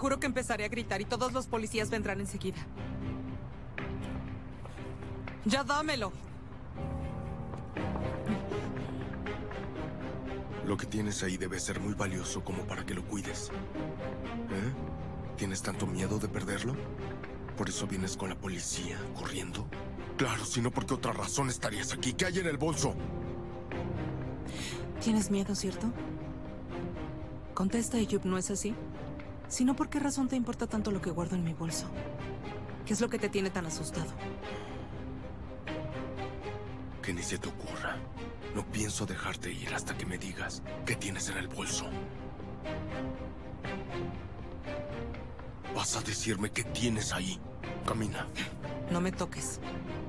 Juro que empezaré a gritar y todos los policías vendrán enseguida. ¡Ya dámelo! Lo que tienes ahí debe ser muy valioso como para que lo cuides. ¿Eh? ¿Tienes tanto miedo de perderlo? ¿Por eso vienes con la policía, corriendo? Claro, si no, ¿por qué otra razón estarías aquí? ¿Qué hay en el bolso? ¿Tienes miedo, cierto? Contesta, Eyub, ¿no es así? Si no, ¿por qué razón te importa tanto lo que guardo en mi bolso? ¿Qué es lo que te tiene tan asustado? Que ni se te ocurra. No pienso dejarte ir hasta que me digas qué tienes en el bolso. Vas a decirme qué tienes ahí. Camina. No me toques.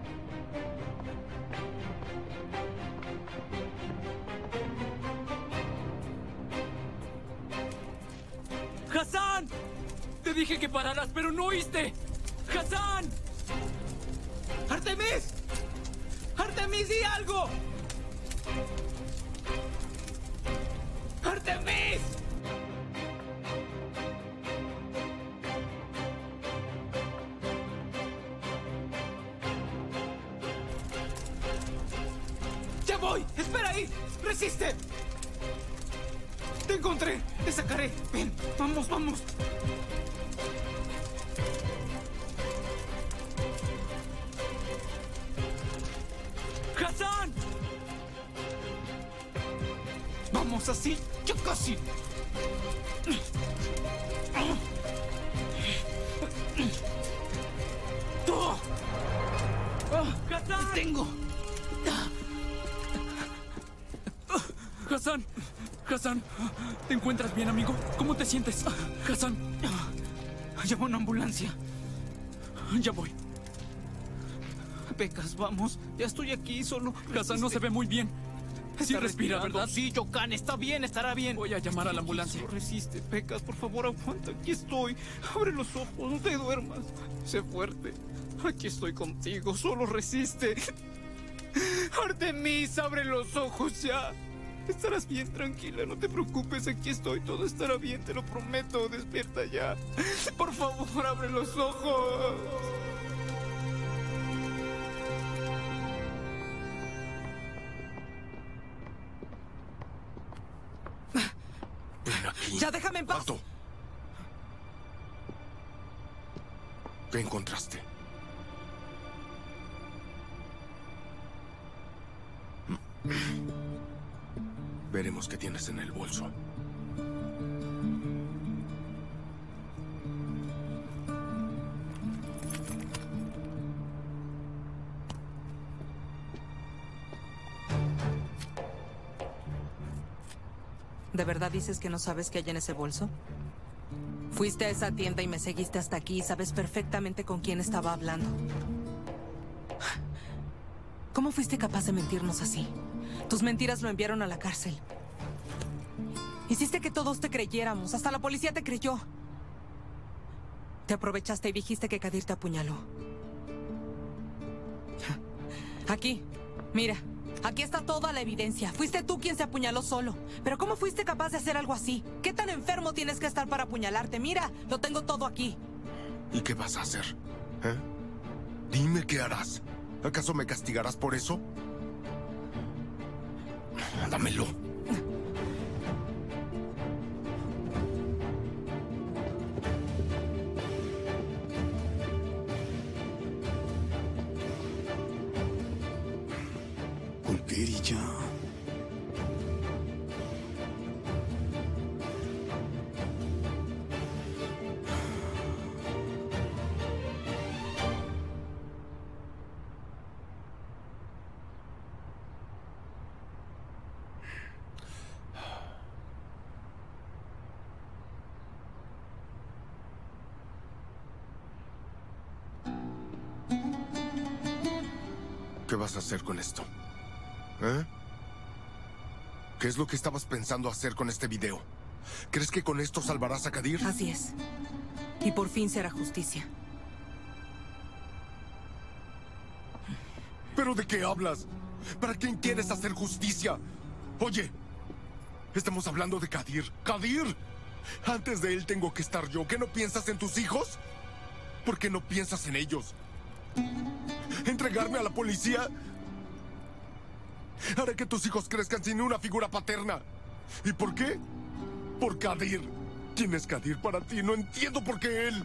¡Hassan! Te dije que pararas, pero no oíste. ¡Hassan! ¡Artemis! ¡Artemis, di algo! ¡Artemis! ¡Ya voy! ¡Espera ahí! ¡Resiste! ¡Te encontré! ¡Te sacaré! ¡Ven! ¡Vamos, vamos! ¡Hassan! ¡Vamos así! ¡Ya casi! ¡Hassan! ¡Te tengo! ¡Hassan! ¡Hassan! ¿Te encuentras bien, amigo? ¿Cómo te sientes? ¡Hassan! Llama a una ambulancia. Ya voy. Pecas, vamos. Ya estoy aquí, solo... Hassan no se ve muy bien. Sí respira, ¿verdad? Sí, Yokan, está bien, estará bien. Voy a llamar a la ambulancia. Solo resiste, Pecas, por favor, aguanta. Aquí estoy. Abre los ojos, no te duermas. Sé fuerte. Aquí estoy contigo, solo resiste. Artemis, abre los ojos ya. Estarás bien, tranquila, no te preocupes, aquí estoy, todo estará bien, te lo prometo, despierta ya. Por favor, abre los ojos. Ven aquí. ¡Ya déjame en paz! ¡Alto! ¿Qué encontraste? Veremos qué tienes en el bolso. ¿De verdad dices que no sabes qué hay en ese bolso? Fuiste a esa tienda y me seguiste hasta aquí y sabes perfectamente con quién estaba hablando. ¿Cómo fuiste capaz de mentirnos así? Tus mentiras lo enviaron a la cárcel. Hiciste que todos te creyéramos. Hasta la policía te creyó. Te aprovechaste y dijiste que Kadir te apuñaló. Aquí, mira. Aquí está toda la evidencia. Fuiste tú quien se apuñaló solo. Pero ¿cómo fuiste capaz de hacer algo así? ¿Qué tan enfermo tienes que estar para apuñalarte? Mira, lo tengo todo aquí. ¿Y qué vas a hacer? ¿Eh? Dime qué harás. ¿Acaso me castigarás por eso? Dámelo. Pulquerilla. ¿Qué vas a hacer con esto? ¿Eh? ¿Qué es lo que estabas pensando hacer con este video? ¿Crees que con esto salvarás a Kadir? Así es. Y por fin se hará justicia. ¿Pero de qué hablas? ¿Para quién quieres hacer justicia? Oye, estamos hablando de Kadir. ¡Kadir! Antes de él tengo que estar yo. ¿Qué no piensas en tus hijos? ¿Por qué no piensas en ellos? ¿Entregarme a la policía? Haré que tus hijos crezcan sin una figura paterna. ¿Y por qué? Por Kadir. ¿Quién es Kadir para ti? No entiendo por qué él...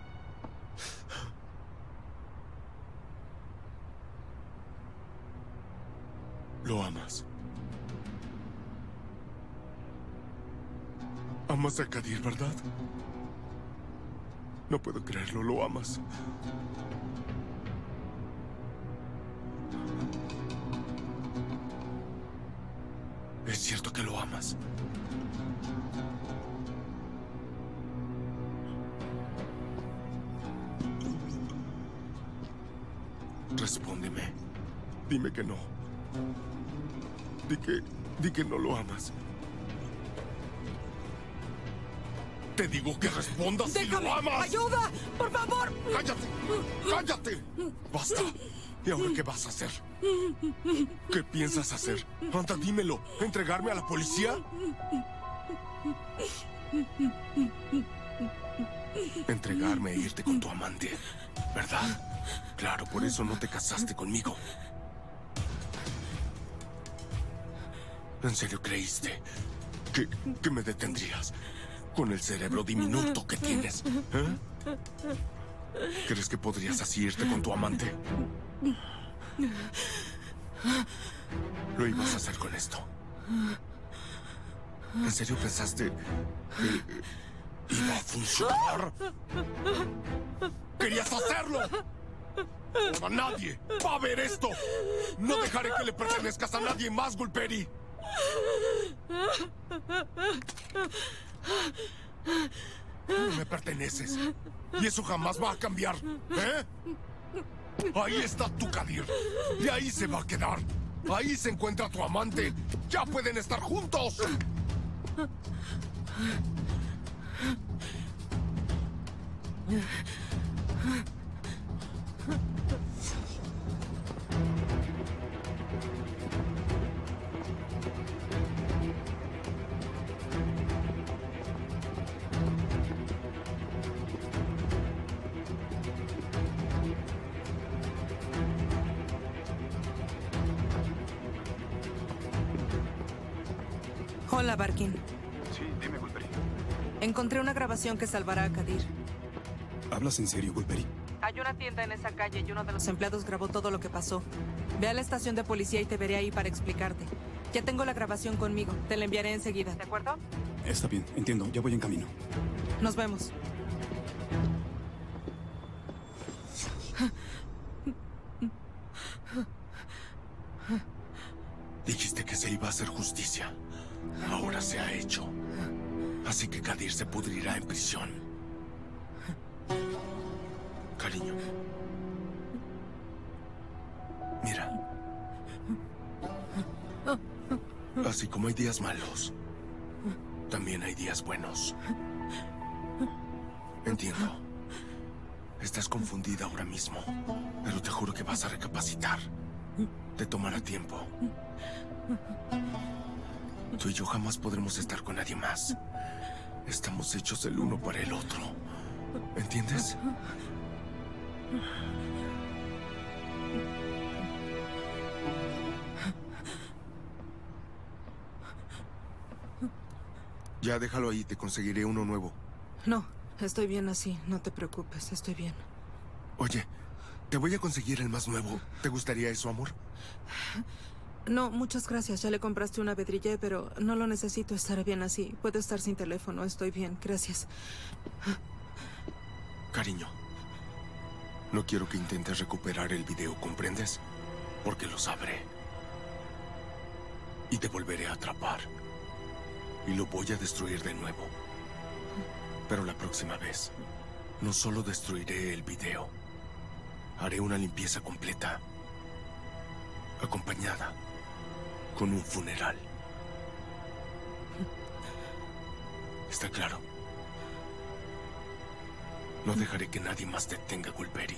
Lo amas. Amas a Kadir, ¿verdad? No puedo creerlo, lo amas. Es cierto que lo amas. Respóndeme. Dime que no. Di que no lo amas. Te digo que respondas si lo amas. ¡Ayuda! ¡Por favor! ¡Cállate! ¡Cállate! ¡Basta! ¿Y ahora qué vas a hacer? ¿Qué piensas hacer? Anda, dímelo. ¿Entregarme a la policía? Entregarme e irte con tu amante, ¿verdad? Claro, por eso no te casaste conmigo. ¿En serio creíste que me detendrías? Con el cerebro diminuto que tienes, ¿eh? ¿Crees que podrías así irte con tu amante? Lo ibas a hacer con esto. ¿En serio pensaste que iba a funcionar? ¡Querías hacerlo! ¡Ahora nadie va a ver esto! ¡No dejaré que le pertenezcas a nadie más, Gulperi! Tú me perteneces. Y eso jamás va a cambiar, ¿eh? Ahí está tu Kadir. Y ahí se va a quedar. Ahí se encuentra tu amante. ¡Ya pueden estar juntos! Hola, Barkin. Sí, dime, Gulperi. Encontré una grabación que salvará a Kadir. ¿Hablas en serio, Gulperi? Hay una tienda en esa calle y uno de los empleados grabó todo lo que pasó. Ve a la estación de policía y te veré ahí para explicarte. Ya tengo la grabación conmigo. Te la enviaré enseguida, ¿de acuerdo? Está bien, entiendo. Ya voy en camino. Nos vemos. Dijiste que se iba a hacer justicia. Ahora se ha hecho. Así que Kadir se pudrirá en prisión. Cariño. Mira. Así como hay días malos, también hay días buenos. Entiendo. Estás confundida ahora mismo, pero te juro que vas a recapacitar. Te tomará tiempo. Tú y yo jamás podremos estar con nadie más. Estamos hechos el uno para el otro. ¿Entiendes? Ya déjalo ahí, te conseguiré uno nuevo. No, estoy bien así. No te preocupes, estoy bien. Oye, te voy a conseguir el más nuevo. ¿Te gustaría eso, amor? No, muchas gracias. Ya le compraste una Bedrille, pero no lo necesito. Estaré bien así. Puedo estar sin teléfono. Estoy bien. Gracias. Cariño, no quiero que intentes recuperar el video, ¿comprendes? Porque lo sabré. Y te volveré a atrapar. Y lo voy a destruir de nuevo. Pero la próxima vez, no solo destruiré el video. Haré una limpieza completa. Acompañada con un funeral. ¿Está claro? No dejaré que nadie más te tenga, Gulperi.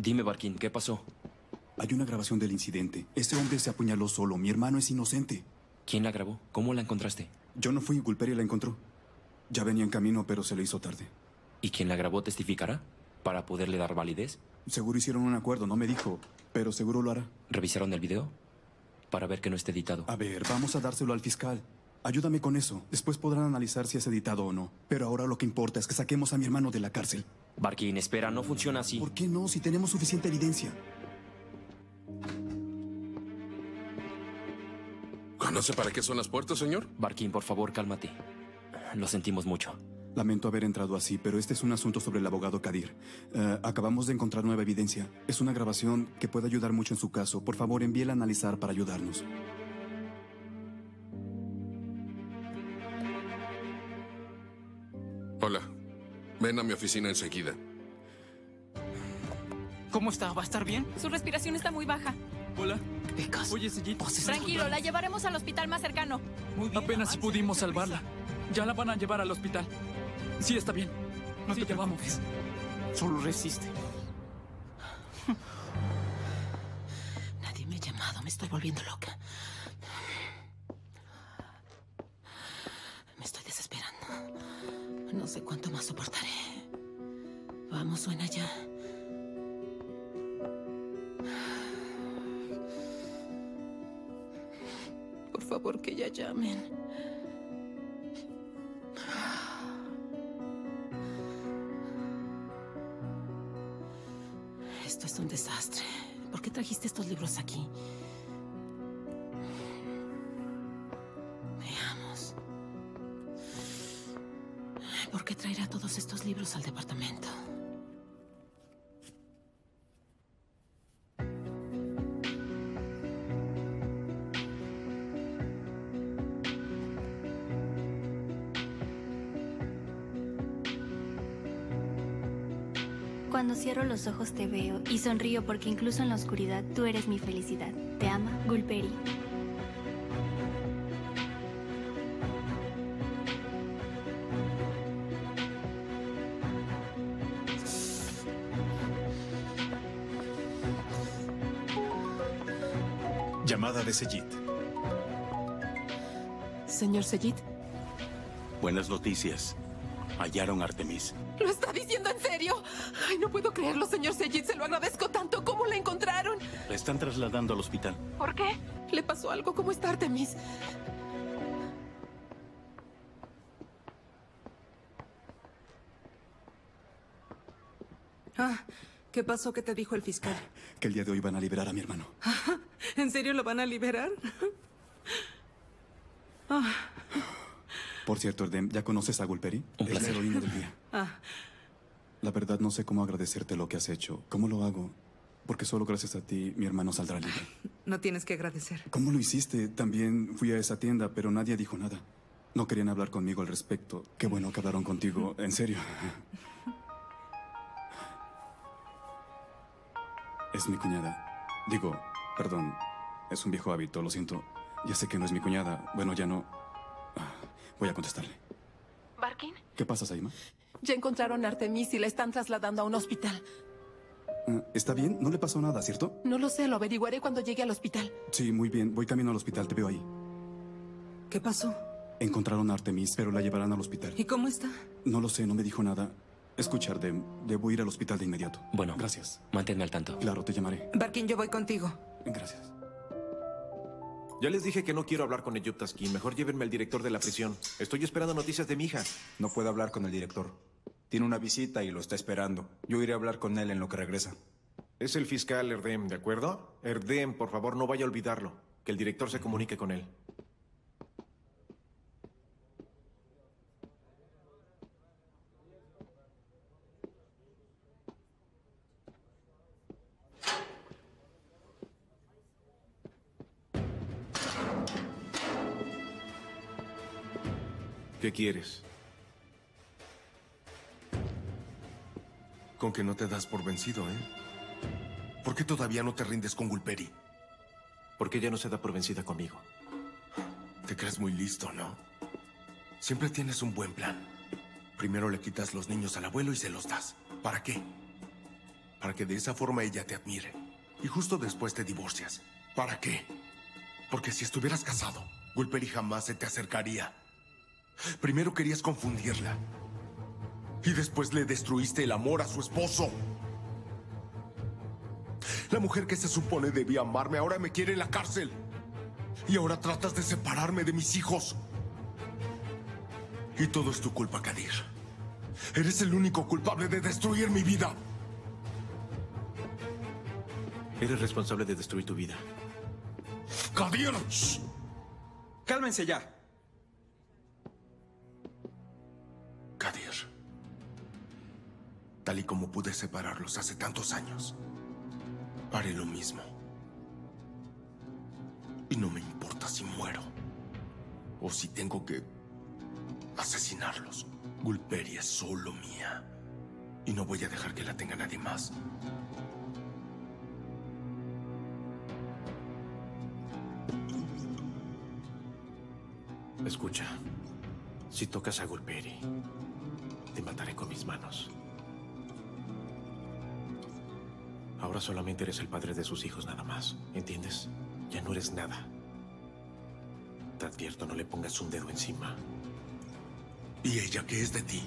Dime, Barkin, ¿qué pasó? Hay una grabación del incidente. Ese hombre se apuñaló solo. Mi hermano es inocente. ¿Quién la grabó? ¿Cómo la encontraste? Yo no fui, Gulperi la encontró. Ya venía en camino, pero se le hizo tarde. ¿Y quien la grabó testificará? ¿Para poderle dar validez? Seguro hicieron un acuerdo, no me dijo, pero seguro lo hará. ¿Revisaron el video? Para ver que no esté editado. A ver, vamos a dárselo al fiscal. Ayúdame con eso. Después podrán analizar si es editado o no. Pero ahora lo que importa es que saquemos a mi hermano de la cárcel. Barkin, espera, no funciona así. ¿Por qué no? Si tenemos suficiente evidencia. ¿Conoce para qué son las puertas, señor? Barkin, por favor, cálmate. Lo sentimos mucho. Lamento haber entrado así, pero este es un asunto sobre el abogado Kadir. Acabamos de encontrar nueva evidencia. Es una grabación que puede ayudar mucho en su caso. Por favor, envíela a analizar para ayudarnos. Hola. Ven a mi oficina enseguida. ¿Cómo está? ¿Va a estar bien? Su respiración está muy baja. Hola. Pecas. Oye, Sejit. Tranquilo, la llevaremos al hospital más cercano. Muy bien, Apenas si avance, pudimos date prisa. salvarla. Ya la van a llevar al hospital. Sí, está bien. No Sí, te ya vamos. Solo resiste. Nadie me ha llamado, me estoy volviendo loca. Me estoy desesperando. No sé cuánto más soportaré. Vamos, suena ya. Por favor, que ya llamen. Esto es un desastre. ¿Por qué trajiste estos libros aquí? Veamos. ¿Por qué traerá todos estos libros al departamento? Cuando cierro los ojos te veo y sonrío porque incluso en la oscuridad tú eres mi felicidad. Te ama, Gulperi. Llamada de Sejit. Señor Sejit, Buenas noticias. Hallaron a Artemis. ¿lo está diciendo en serio? Ay, no puedo creerlo, señor Sejit. Se lo agradezco tanto. ¿Cómo la encontraron? La están trasladando al hospital. ¿Por qué? ¿Le pasó algo? ¿Cómo está Artemis? ¿Qué pasó? ¿Qué te dijo el fiscal? Que el día de hoy van a liberar a mi hermano. ¿En serio lo van a liberar? Por cierto, Erdem, ¿ya conoces a Gulperi? Un Es la placer. heroína del día. La verdad no sé cómo agradecerte lo que has hecho. ¿Cómo lo hago? Porque solo gracias a ti mi hermano saldrá libre. No tienes que agradecer. ¿Cómo lo hiciste? También fui a esa tienda, pero nadie dijo nada. No querían hablar conmigo al respecto. Qué bueno que hablaron contigo. En serio. Es mi cuñada. Digo, perdón. Es un viejo hábito, lo siento. Ya sé que no es mi cuñada. Bueno, ya no. Voy a contestarle. ¿Barkin? ¿Qué pasa, Saima? Ya encontraron a Artemis y la están trasladando a un hospital. ¿Está bien? No le pasó nada, ¿cierto? No lo sé, lo averiguaré cuando llegue al hospital. Sí, muy bien. Voy camino al hospital. Te veo ahí. ¿Qué pasó? Encontraron a Artemis, pero la llevarán al hospital. ¿Y cómo está? No lo sé, no me dijo nada. Escucha, Erdem, debo ir al hospital de inmediato. Bueno. Gracias. Manténme al tanto. Claro, te llamaré. Barkin, yo voy contigo. Gracias. Ya les dije que no quiero hablar con Eyüp Taskin. Mejor llévenme al director de la prisión. Estoy esperando noticias de mi hija. No puedo hablar con el director. Tiene una visita y lo está esperando. Yo iré a hablar con él en lo que regresa. Es el fiscal Erdem, ¿de acuerdo? Erdem, por favor, no vaya a olvidarlo. Que el director se comunique con él. ¿Qué quieres? Con que no te das por vencido, ¿eh? ¿Por qué todavía no te rindes con Gulperi? Porque ella no se da por vencida conmigo. Te crees muy listo, ¿no? Siempre tienes un buen plan. Primero le quitas los niños al abuelo y se los das. ¿Para qué? Para que de esa forma ella te admire. Y justo después te divorcias. ¿Para qué? Porque si estuvieras casado, Gulperi jamás se te acercaría. Primero querías confundirla. Y después le destruiste el amor a su esposo. La mujer que se supone debía amarme ahora me quiere en la cárcel. Y ahora tratas de separarme de mis hijos. Y todo es tu culpa, Kadir. Eres el único culpable de destruir mi vida. Eres responsable de destruir tu vida. ¡Kadir! ¡Shh! ¡Cálmense ya! Kadir. Tal y como pude separarlos hace tantos años, haré lo mismo. Y no me importa si muero. O si tengo que asesinarlos. Gulperi es solo mía. Y no voy a dejar que la tenga nadie más. Escucha. Si tocas a Gulperi, te mataré con mis manos. Ahora solamente eres el padre de sus hijos nada más. ¿Entiendes? Ya no eres nada. Te advierto, no le pongas un dedo encima. ¿Y ella qué es de ti?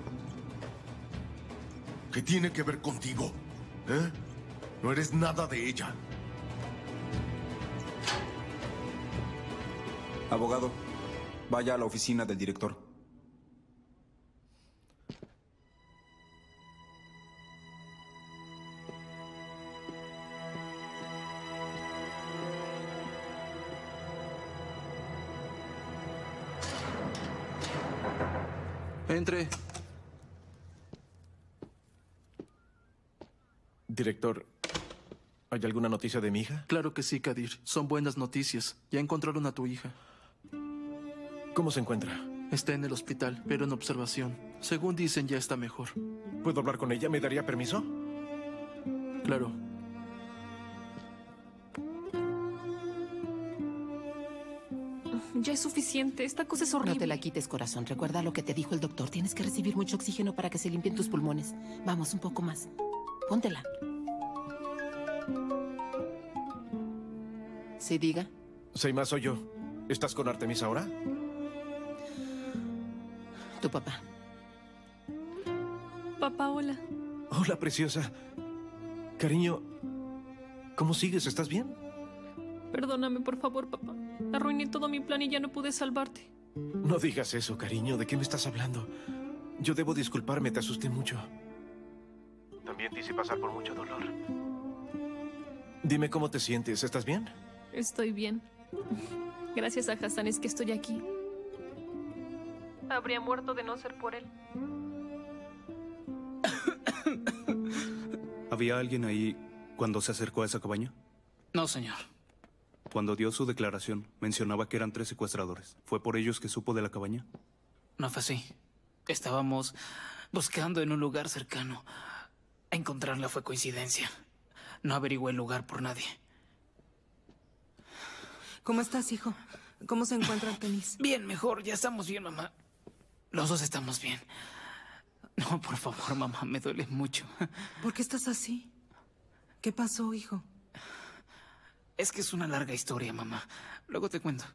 ¿Qué tiene que ver contigo? ¿Eh? No eres nada de ella. Abogado, vaya a la oficina del director. Entre. Director, ¿hay alguna noticia de mi hija? Claro que sí, Kadir. Son buenas noticias. Ya encontraron a tu hija. ¿Cómo se encuentra? Está en el hospital, pero en observación. Según dicen, ya está mejor. ¿Puedo hablar con ella? ¿Me daría permiso? Claro. Ya es suficiente. Esta cosa es horrible. No te la quites, corazón. Recuerda lo que te dijo el doctor. Tienes que recibir mucho oxígeno para que se limpien tus pulmones. Vamos, un poco más. Póntela. ¿Sí, diga? Seima, soy yo. ¿Estás con Artemis ahora? Tu papá. Papá, hola. Hola, preciosa. Cariño, ¿cómo sigues? ¿Estás bien? Perdóname, por favor, papá. Arruiné todo mi plan y ya no pude salvarte. No digas eso, cariño. ¿De qué me estás hablando? Yo debo disculparme, te asusté mucho. También te hice pasar por mucho dolor. Dime cómo te sientes. ¿Estás bien? Estoy bien. Gracias a Hassan es que estoy aquí. Habría muerto de no ser por él. ¿Había alguien ahí cuando se acercó a esa cabaña? No, señor. Cuando dio su declaración, mencionaba que eran 3 secuestradores. ¿Fue por ellos que supo de la cabaña? No fue así. Estábamos buscando en un lugar cercano. Encontrarla fue coincidencia. No averigüé el lugar por nadie. ¿Cómo estás, hijo? ¿Cómo se encuentra Artemis? Bien, mejor. Ya estamos bien, mamá. Los dos estamos bien. No, por favor, mamá. Me duele mucho. ¿Por qué estás así? ¿Qué pasó, hijo? Es que es una larga historia, mamá. Luego te cuento.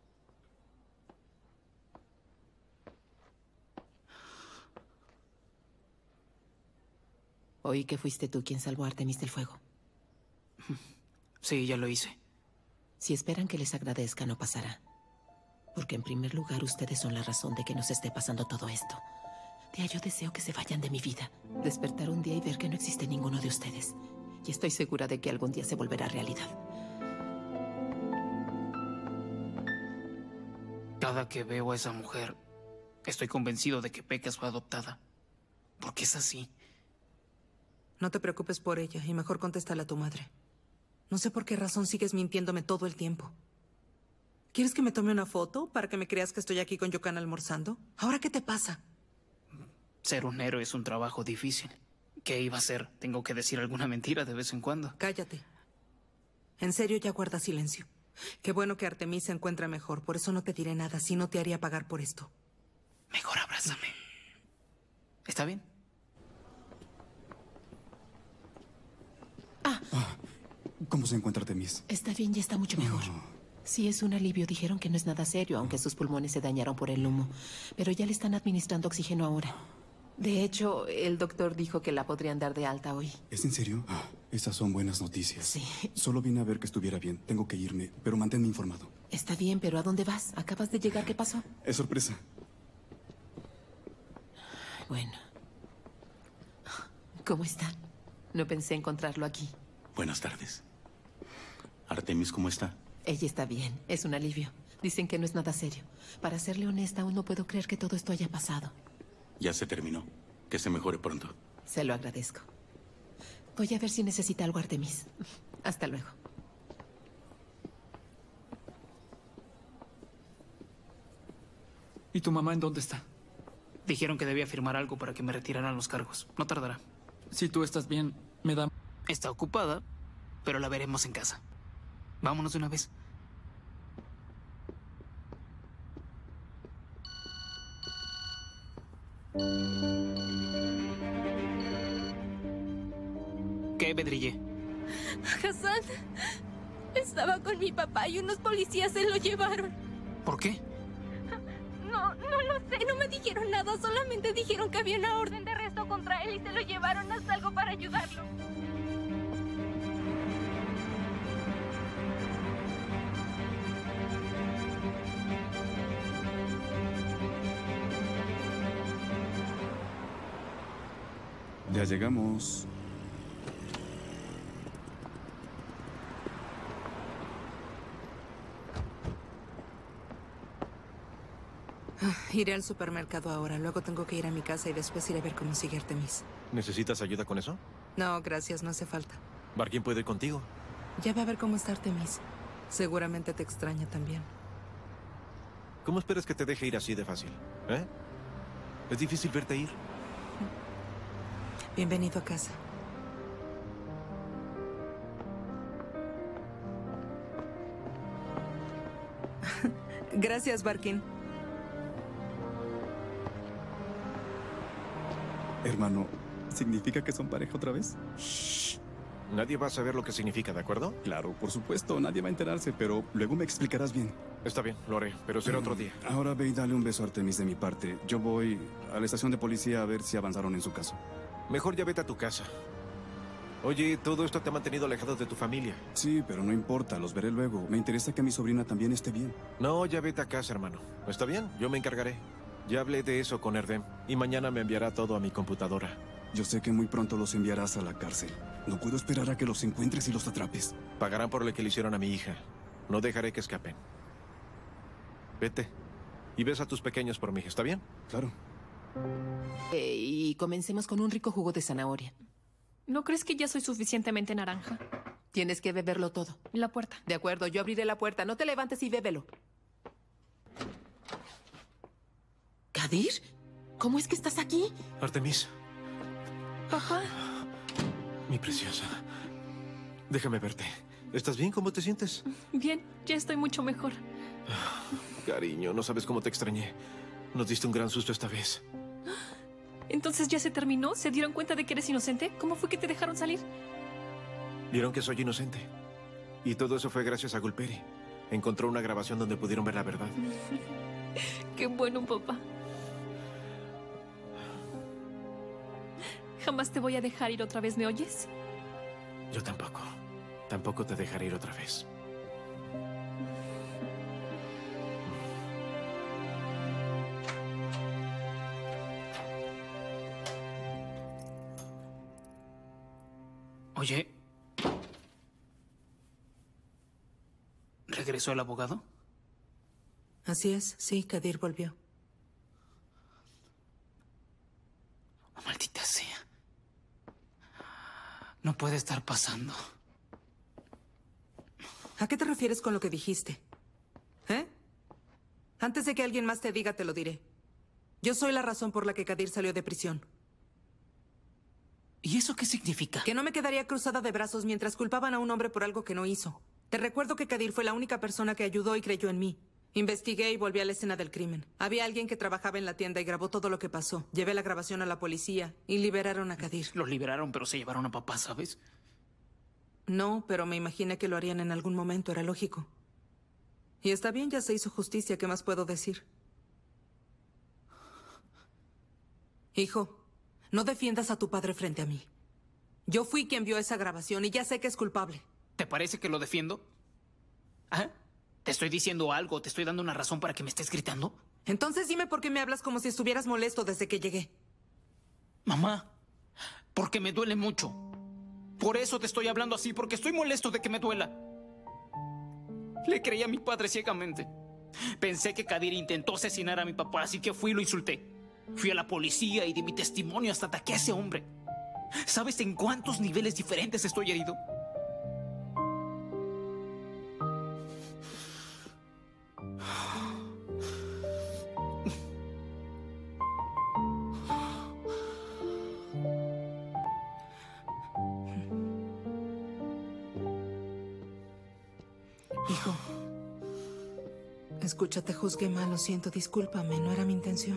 Oí que fuiste tú quien salvó a Artemis del fuego. Sí, ya lo hice. Si esperan que les agradezca, no pasará. Porque en primer lugar, ustedes son la razón de que nos esté pasando todo esto. Tía, yo deseo que se vayan de mi vida. Despertar un día y ver que no existe ninguno de ustedes. Y estoy segura de que algún día se volverá realidad. Cada que veo a esa mujer, estoy convencido de que Pecas fue adoptada. Porque es así. No te preocupes por ella y mejor contéstale a tu madre. No sé por qué razón sigues mintiéndome todo el tiempo. ¿Quieres que me tome una foto para que me creas que estoy aquí con Yokan almorzando? ¿Ahora qué te pasa? Ser un héroe es un trabajo difícil. ¿Qué iba a hacer? Tengo que decir alguna mentira de vez en cuando. Cállate. En serio, ya guarda silencio. Qué bueno que Artemis se encuentra mejor. Por eso no te diré nada. Si no, te haría pagar por esto. Mejor abrázame. ¿Está bien? ¿Cómo se encuentra Artemis? Está bien, ya está mucho mejor. Sí, es un alivio. Dijeron que no es nada serio, aunque sus pulmones se dañaron por el humo. Pero ya le están administrando oxígeno ahora. De hecho, el doctor dijo que la podrían dar de alta hoy. ¿Es en serio? Esas son buenas noticias. Sí. Solo vine a ver que estuviera bien. Tengo que irme, pero manténme informado. Está bien, pero ¿a dónde vas? Acabas de llegar. ¿Qué pasó? Es sorpresa. Bueno. ¿Cómo está? No pensé encontrarlo aquí. Buenas tardes. Artemis, ¿cómo está? Ella está bien. Es un alivio. Dicen que no es nada serio. Para serle honesta, aún no puedo creer que todo esto haya pasado. Ya se terminó. Que se mejore pronto. Se lo agradezco. Voy a ver si necesita algo, Artemis. Hasta luego. ¿Y tu mamá en dónde está? Dijeron que debía firmar algo para que me retiraran los cargos. No tardará. Si tú estás bien, me da... Está ocupada, pero la veremos en casa. Vámonos de una vez. ¿Qué, Bedrille? Hassan estaba con mi papá y unos policías se lo llevaron. ¿Por qué? No lo sé, no me dijeron nada, solamente dijeron que había una orden de arresto contra él y se lo llevaron. Haz algo para ayudarlo. Ya llegamos. Iré al supermercado ahora. Luego tengo que ir a mi casa y después iré a ver cómo sigue Artemis. ¿Necesitas ayuda con eso? No, gracias, no hace falta. Barkin puede ir contigo. Ya va a ver cómo está Artemis. Seguramente te extraña también. ¿Cómo esperas que te deje ir así de fácil? ¿Eh? Es difícil verte ir. Bienvenido a casa. Gracias, Barkin. Hermano, ¿significa que son pareja otra vez? Shh. Nadie va a saber lo que significa, ¿de acuerdo? Claro, por supuesto, nadie va a enterarse, pero luego me explicarás bien. Está bien, lo haré, pero será otro día. Ahora ve y dale un beso a Artemis de mi parte. Yo voy a la estación de policía a ver si avanzaron en su caso. Mejor ya vete a tu casa. Oye, todo esto te ha mantenido alejado de tu familia. Sí, pero no importa, los veré luego. Me interesa que mi sobrina también esté bien. No, ya vete a casa, hermano. ¿Está bien? Yo me encargaré. Ya hablé de eso con Erdem y mañana me enviará todo a mi computadora. Yo sé que muy pronto los enviarás a la cárcel. No puedo esperar a que los encuentres y los atrapes. Pagarán por lo que le hicieron a mi hija. No dejaré que escapen. Vete. Y ves a tus pequeños por mí, ¿está bien? Claro. Y comencemos con un rico jugo de zanahoria. ¿No crees que ya soy suficientemente naranja? Tienes que beberlo todo. La puerta. De acuerdo, yo abriré la puerta. No te levantes y bébelo. ¿Kadir? ¿Cómo es que estás aquí? Artemis. Papá. Mi preciosa. Déjame verte. ¿Estás bien? ¿Cómo te sientes? Bien, ya estoy mucho mejor. Cariño, no sabes cómo te extrañé. Nos diste un gran susto esta vez. ¿Entonces ya se terminó? ¿Se dieron cuenta de que eres inocente? ¿Cómo fue que te dejaron salir? Vieron que soy inocente. Y todo eso fue gracias a Gulperi. Encontró una grabación donde pudieron ver la verdad. Qué bueno, papá. Jamás te voy a dejar ir otra vez, ¿me oyes? Yo tampoco. Tampoco te dejaré ir otra vez. Oye. ¿Regresó el abogado? Así es, sí, Kadir volvió. Oh, maldita sea. No puede estar pasando. ¿A qué te refieres con lo que dijiste? ¿Eh? Antes de que alguien más te diga, te lo diré. Yo soy la razón por la que Kadir salió de prisión. ¿Y eso qué significa? Que no me quedaría cruzada de brazos mientras culpaban a un hombre por algo que no hizo. Te recuerdo que Kadir fue la única persona que ayudó y creyó en mí. Investigué y volví a la escena del crimen. Había alguien que trabajaba en la tienda y grabó todo lo que pasó. Llevé la grabación a la policía y liberaron a Kadir. Lo liberaron, pero se llevaron a papá, ¿sabes? No, pero me imaginé que lo harían en algún momento, era lógico. Y está bien, ya se hizo justicia, ¿qué más puedo decir? Hijo, no defiendas a tu padre frente a mí. Yo fui quien vio esa grabación y ya sé que es culpable. ¿Te parece que lo defiendo? ¿Ah? ¿Te estoy diciendo algo? ¿Te estoy dando una razón para que me estés gritando? Entonces dime por qué me hablas como si estuvieras molesto desde que llegué. Mamá, porque me duele mucho. Por eso te estoy hablando así, porque estoy molesto de que me duela. Le creí a mi padre ciegamente. Pensé que Kadir intentó asesinar a mi papá, así que fui y lo insulté. Fui a la policía y di mi testimonio hasta ataqué a ese hombre. ¿Sabes en cuántos niveles diferentes estoy herido? Hijo, escucha, te juzgué mal, lo siento, discúlpame, no era mi intención.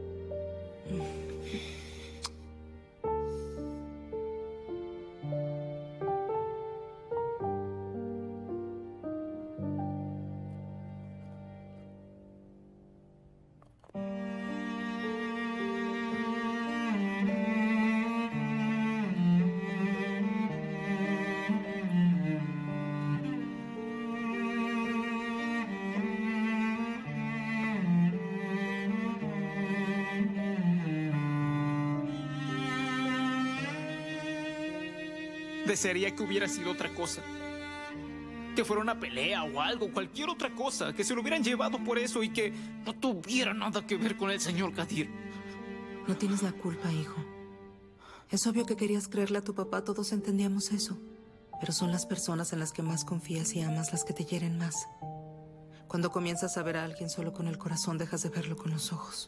Desearía que hubiera sido otra cosa. Que fuera una pelea o algo, cualquier otra cosa. Que se lo hubieran llevado por eso y que no tuviera nada que ver con el señor Kadir. No tienes la culpa, hijo. Es obvio que querías creerle a tu papá, todos entendíamos eso. Pero son las personas en las que más confías y amas las que te hieren más. Cuando comienzas a ver a alguien solo con el corazón, dejas de verlo con los ojos.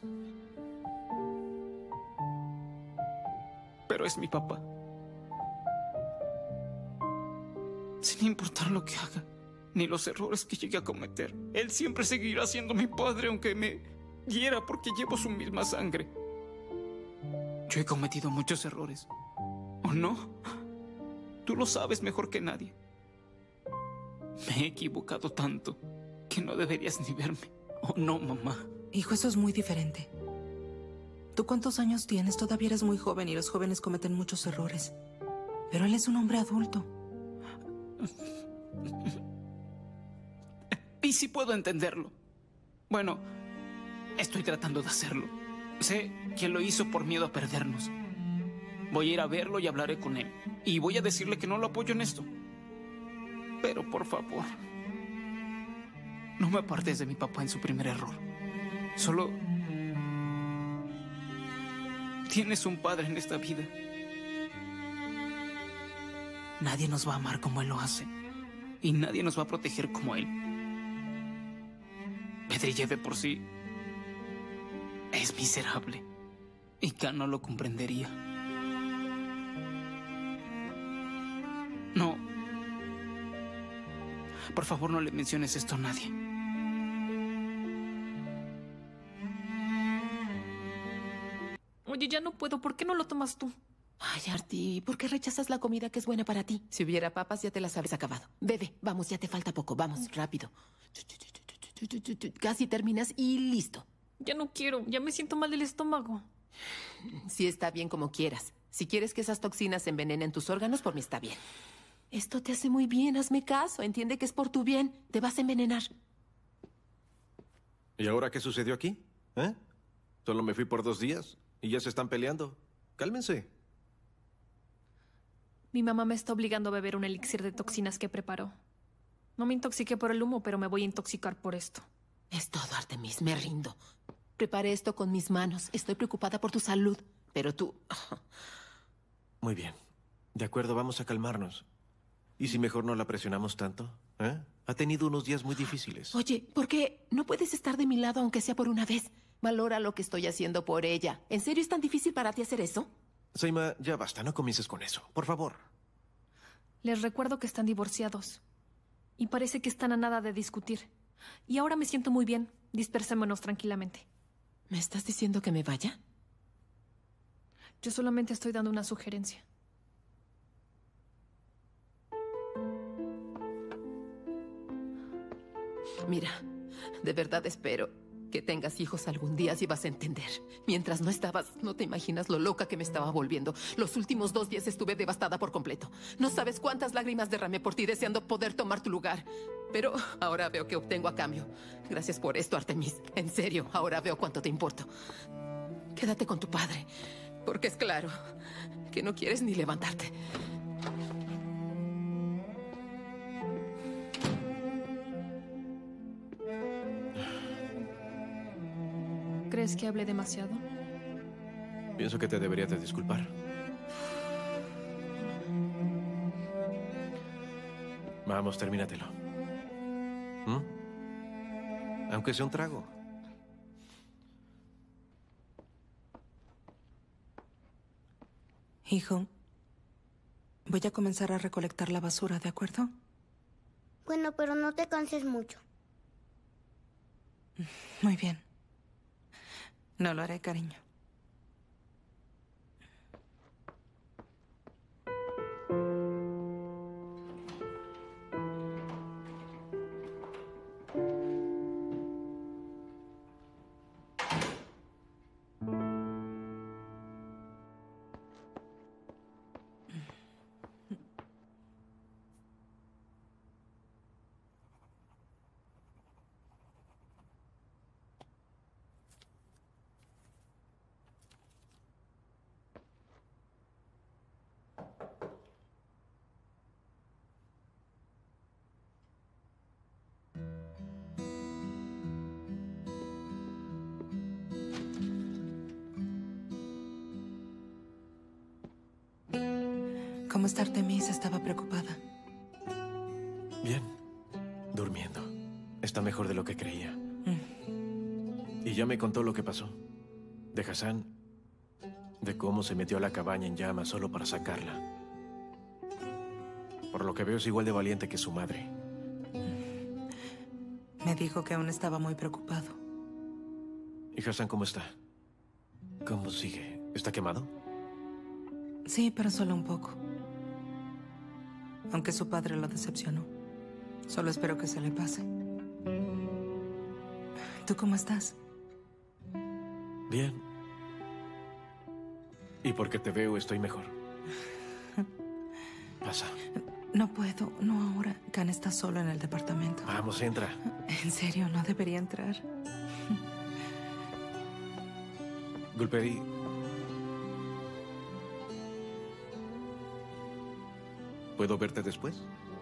Pero es mi papá. Sin importar lo que haga, ni los errores que llegue a cometer, él siempre seguirá siendo mi padre, aunque me hiera porque llevo su misma sangre. Yo he cometido muchos errores. ¿O no? Tú lo sabes mejor que nadie. Me he equivocado tanto que no deberías ni verme. ¿O no, mamá? Hijo, eso es muy diferente. ¿Tú cuántos años tienes? Todavía eres muy joven y los jóvenes cometen muchos errores. Pero él es un hombre adulto. Y sí puedo entenderlo. Bueno, estoy tratando de hacerlo. Sé que lo hizo por miedo a perdernos. Voy a ir a verlo y hablaré con él. Y voy a decirle que no lo apoyo en esto. Pero por favor, no me apartes de mi papá en su primer error. Solo tienes un padre en esta vida. Nadie nos va a amar como él lo hace. Y nadie nos va a proteger como él. Bedrille de por sí es miserable. Y Khan no lo comprendería. No. Por favor, no le menciones esto a nadie. Oye, ya no puedo. ¿Por qué no lo tomas tú? Ay, Artie, ¿por qué rechazas la comida que es buena para ti? Si hubiera papas, ya te las habrías acabado. Bebe, vamos, ya te falta poco. Vamos, rápido. Casi terminas y listo. Ya no quiero. Ya me siento mal del estómago. Sí, está bien como quieras. Si quieres que esas toxinas envenenen tus órganos, por mí está bien. Esto te hace muy bien, hazme caso. Entiende que es por tu bien. Te vas a envenenar. ¿Y ahora qué sucedió aquí? ¿Eh? Solo me fui por 2 días y ya se están peleando. Cálmense. Mi mamá me está obligando a beber un elixir de toxinas que preparó. No me intoxiqué por el humo, pero me voy a intoxicar por esto. Es todo, Artemis. Me rindo. Preparé esto con mis manos. Estoy preocupada por tu salud. Pero tú... Muy bien. De acuerdo, vamos a calmarnos. ¿Y si mejor no la presionamos tanto? ¿Eh? Ha tenido unos días muy difíciles. Oye, ¿por qué no puedes estar de mi lado aunque sea por una vez? Valora lo que estoy haciendo por ella. ¿En serio es tan difícil para ti hacer eso? Seima, ya basta, no comiences con eso. Por favor. Les recuerdo que están divorciados. Y parece que están a nada de discutir. Y ahora me siento muy bien. Dispersémonos tranquilamente. ¿Me estás diciendo que me vaya? Yo solamente estoy dando una sugerencia. Mira, de verdad espero que tengas hijos algún día, si vas a entender. Mientras no estabas, no te imaginas lo loca que me estaba volviendo. Los últimos 2 días estuve devastada por completo. No sabes cuántas lágrimas derramé por ti deseando poder tomar tu lugar. Pero ahora veo que obtengo a cambio. Gracias por esto, Artemis. En serio, ahora veo cuánto te importo. Quédate con tu padre, porque es claro que no quieres ni levantarte. ¿Crees que hablé demasiado? Pienso que te deberías de disculpar. Vamos, termínatelo. Aunque sea un trago. Hijo, voy a comenzar a recolectar la basura, ¿de acuerdo? Bueno, pero no te canses mucho. Muy bien. No lo haré, cariño. ¿Cómo está Artemis? Estaba preocupada. Bien. Durmiendo. Está mejor de lo que creía. Y ya me contó lo que pasó. De Hassan. De cómo se metió a la cabaña en llamas solo para sacarla. Por lo que veo es igual de valiente que su madre. Me dijo que aún estaba muy preocupado. ¿Y Hassan cómo está? ¿Cómo sigue? ¿Está quemado? Sí, pero solo un poco. Aunque su padre lo decepcionó. Solo espero que se le pase. ¿Tú cómo estás? Bien. Y porque te veo estoy mejor. Pasa. No puedo, no ahora. Khan está solo en el departamento. Vamos, entra. En serio, no debería entrar. Gulperi. ¿Puedo verte después?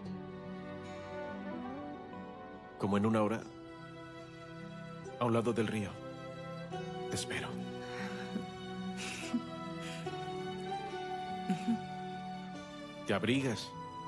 Como en 1 hora. A un lado del río. Te espero. ¿Te abrigas?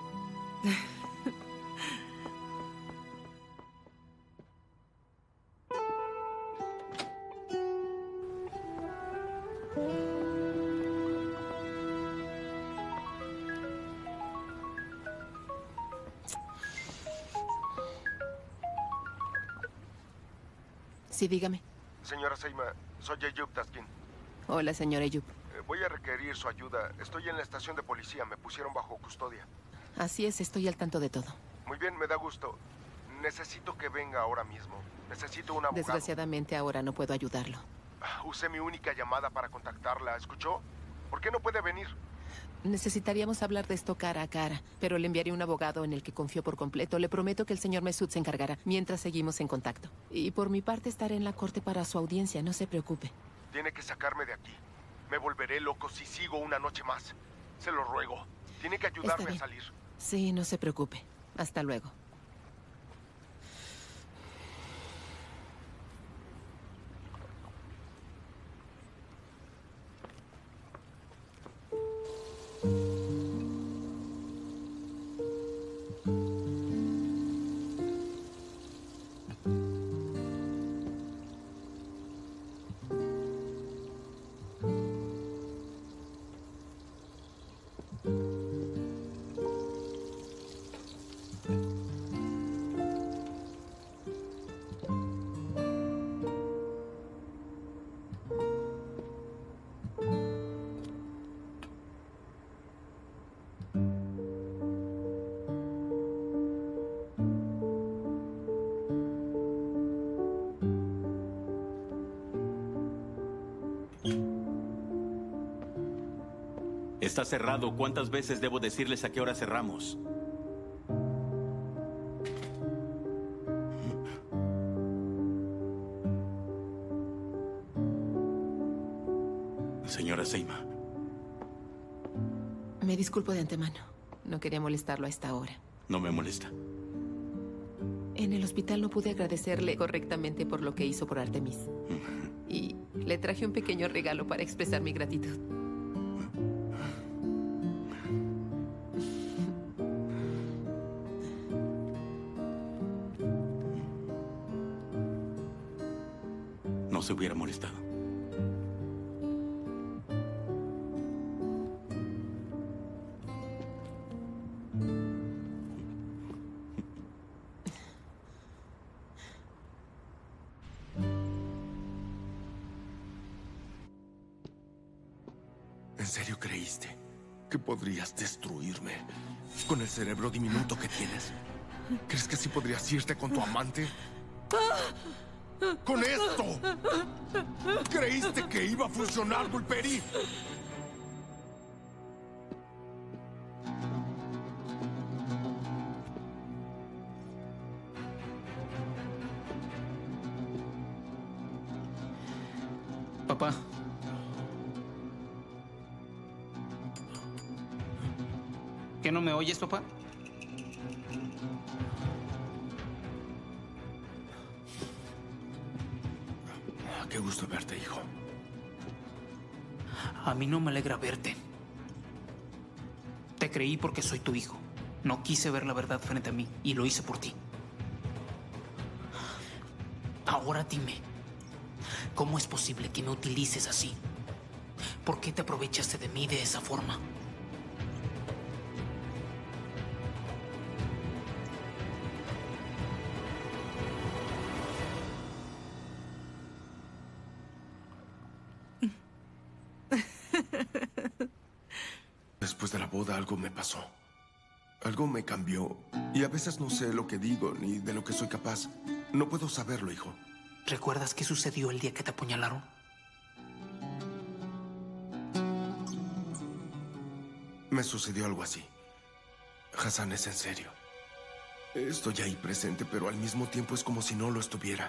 Sí, dígame. Señora Seima, soy Eyüp Taskin. Hola, señor Eyüp. Voy a requerir su ayuda. Estoy en la estación de policía. Me pusieron bajo custodia. Así es, estoy al tanto de todo. Muy bien, me da gusto. Necesito que venga ahora mismo. Necesito un abogado. Desgraciadamente ahora no puedo ayudarlo. Usé mi única llamada para contactarla. ¿Escuchó? ¿Por qué no puede venir? Necesitaríamos hablar de esto cara a cara, pero le enviaré un abogado en el que confío por completo. Le prometo que el señor Mesut se encargará mientras seguimos en contacto. Y por mi parte estaré en la corte para su audiencia, no se preocupe. Tiene que sacarme de aquí. Me volveré loco si sigo una noche más. Se lo ruego. Tiene que ayudarme a salir. Sí, no se preocupe. Hasta luego. Está cerrado. ¿Cuántas veces debo decirles a qué hora cerramos? Señora Seima. Me disculpo de antemano. No quería molestarlo a esta hora. No me molesta. En el hospital no pude agradecerle correctamente por lo que hizo por Artemis. Y le traje un pequeño regalo para expresar mi gratitud. No se hubiera molestado. ¿En serio creíste que podrías destruirme con el cerebro diminuto que tienes? ¿Crees que así podrías irte con tu amante? ¡Con esto! ¿Creíste que iba a funcionar, Gulperi? Papá. ¿Qué no me oyes, papá? Qué gusto verte, hijo. A mí no me alegra verte. Te creí porque soy tu hijo. No quise ver la verdad frente a mí y lo hice por ti. Ahora dime, ¿cómo es posible que me utilices así? ¿Por qué te aprovechaste de mí de esa forma? Después de la boda algo me pasó. Algo me cambió. Y a veces no sé lo que digo ni de lo que soy capaz. No puedo saberlo, hijo. ¿Recuerdas qué sucedió el día que te apuñalaron? Me sucedió algo así. Hassan, es en serio. Estoy ahí presente, pero al mismo tiempo es como si no lo estuviera.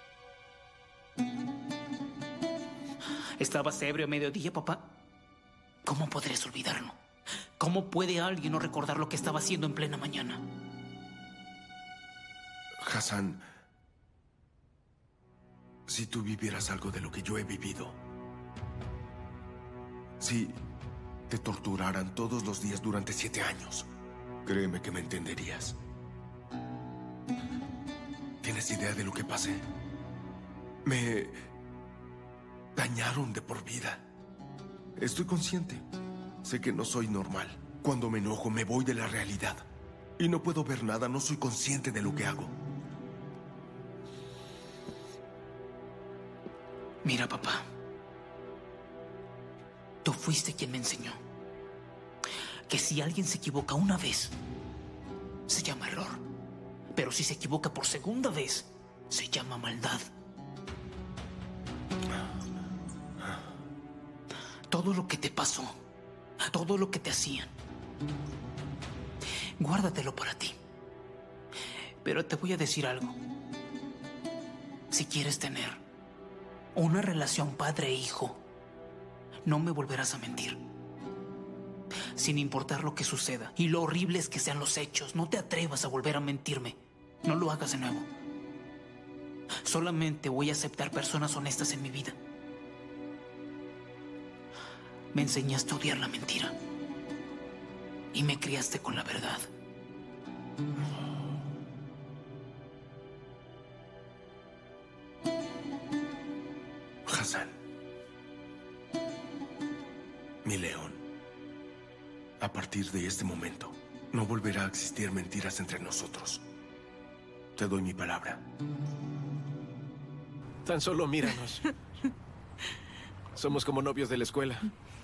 ¿Estabas ebrio a mediodía, papá? ¿Cómo podrías olvidarlo? ¿Cómo puede alguien no recordar lo que estaba haciendo en plena mañana? Hassan, si tú vivieras algo de lo que yo he vivido, si te torturaran todos los días durante 7 años, créeme que me entenderías. ¿Tienes idea de lo que pasé? Me dañaron de por vida. Estoy consciente. Sé que no soy normal. Cuando me enojo, me voy de la realidad. Y no puedo ver nada, no soy consciente de lo que hago. Mira, papá. Tú fuiste quien me enseñó que si alguien se equivoca una vez, se llama error. Pero si se equivoca por segunda vez, se llama maldad. Todo lo que te pasó, todo lo que te hacían, guárdatelo para ti. Pero te voy a decir algo. Si quieres tener una relación padre-hijo, no me volverás a mentir. Sin importar lo que suceda y lo horribles que sean los hechos, no te atrevas a volver a mentirme. No lo hagas de nuevo. Solamente voy a aceptar personas honestas en mi vida. Me enseñaste a odiar la mentira y me criaste con la verdad. Hassan, mi león, a partir de este momento no volverá a existir mentiras entre nosotros. Te doy mi palabra. Tan solo míranos. Somos como novios de la escuela.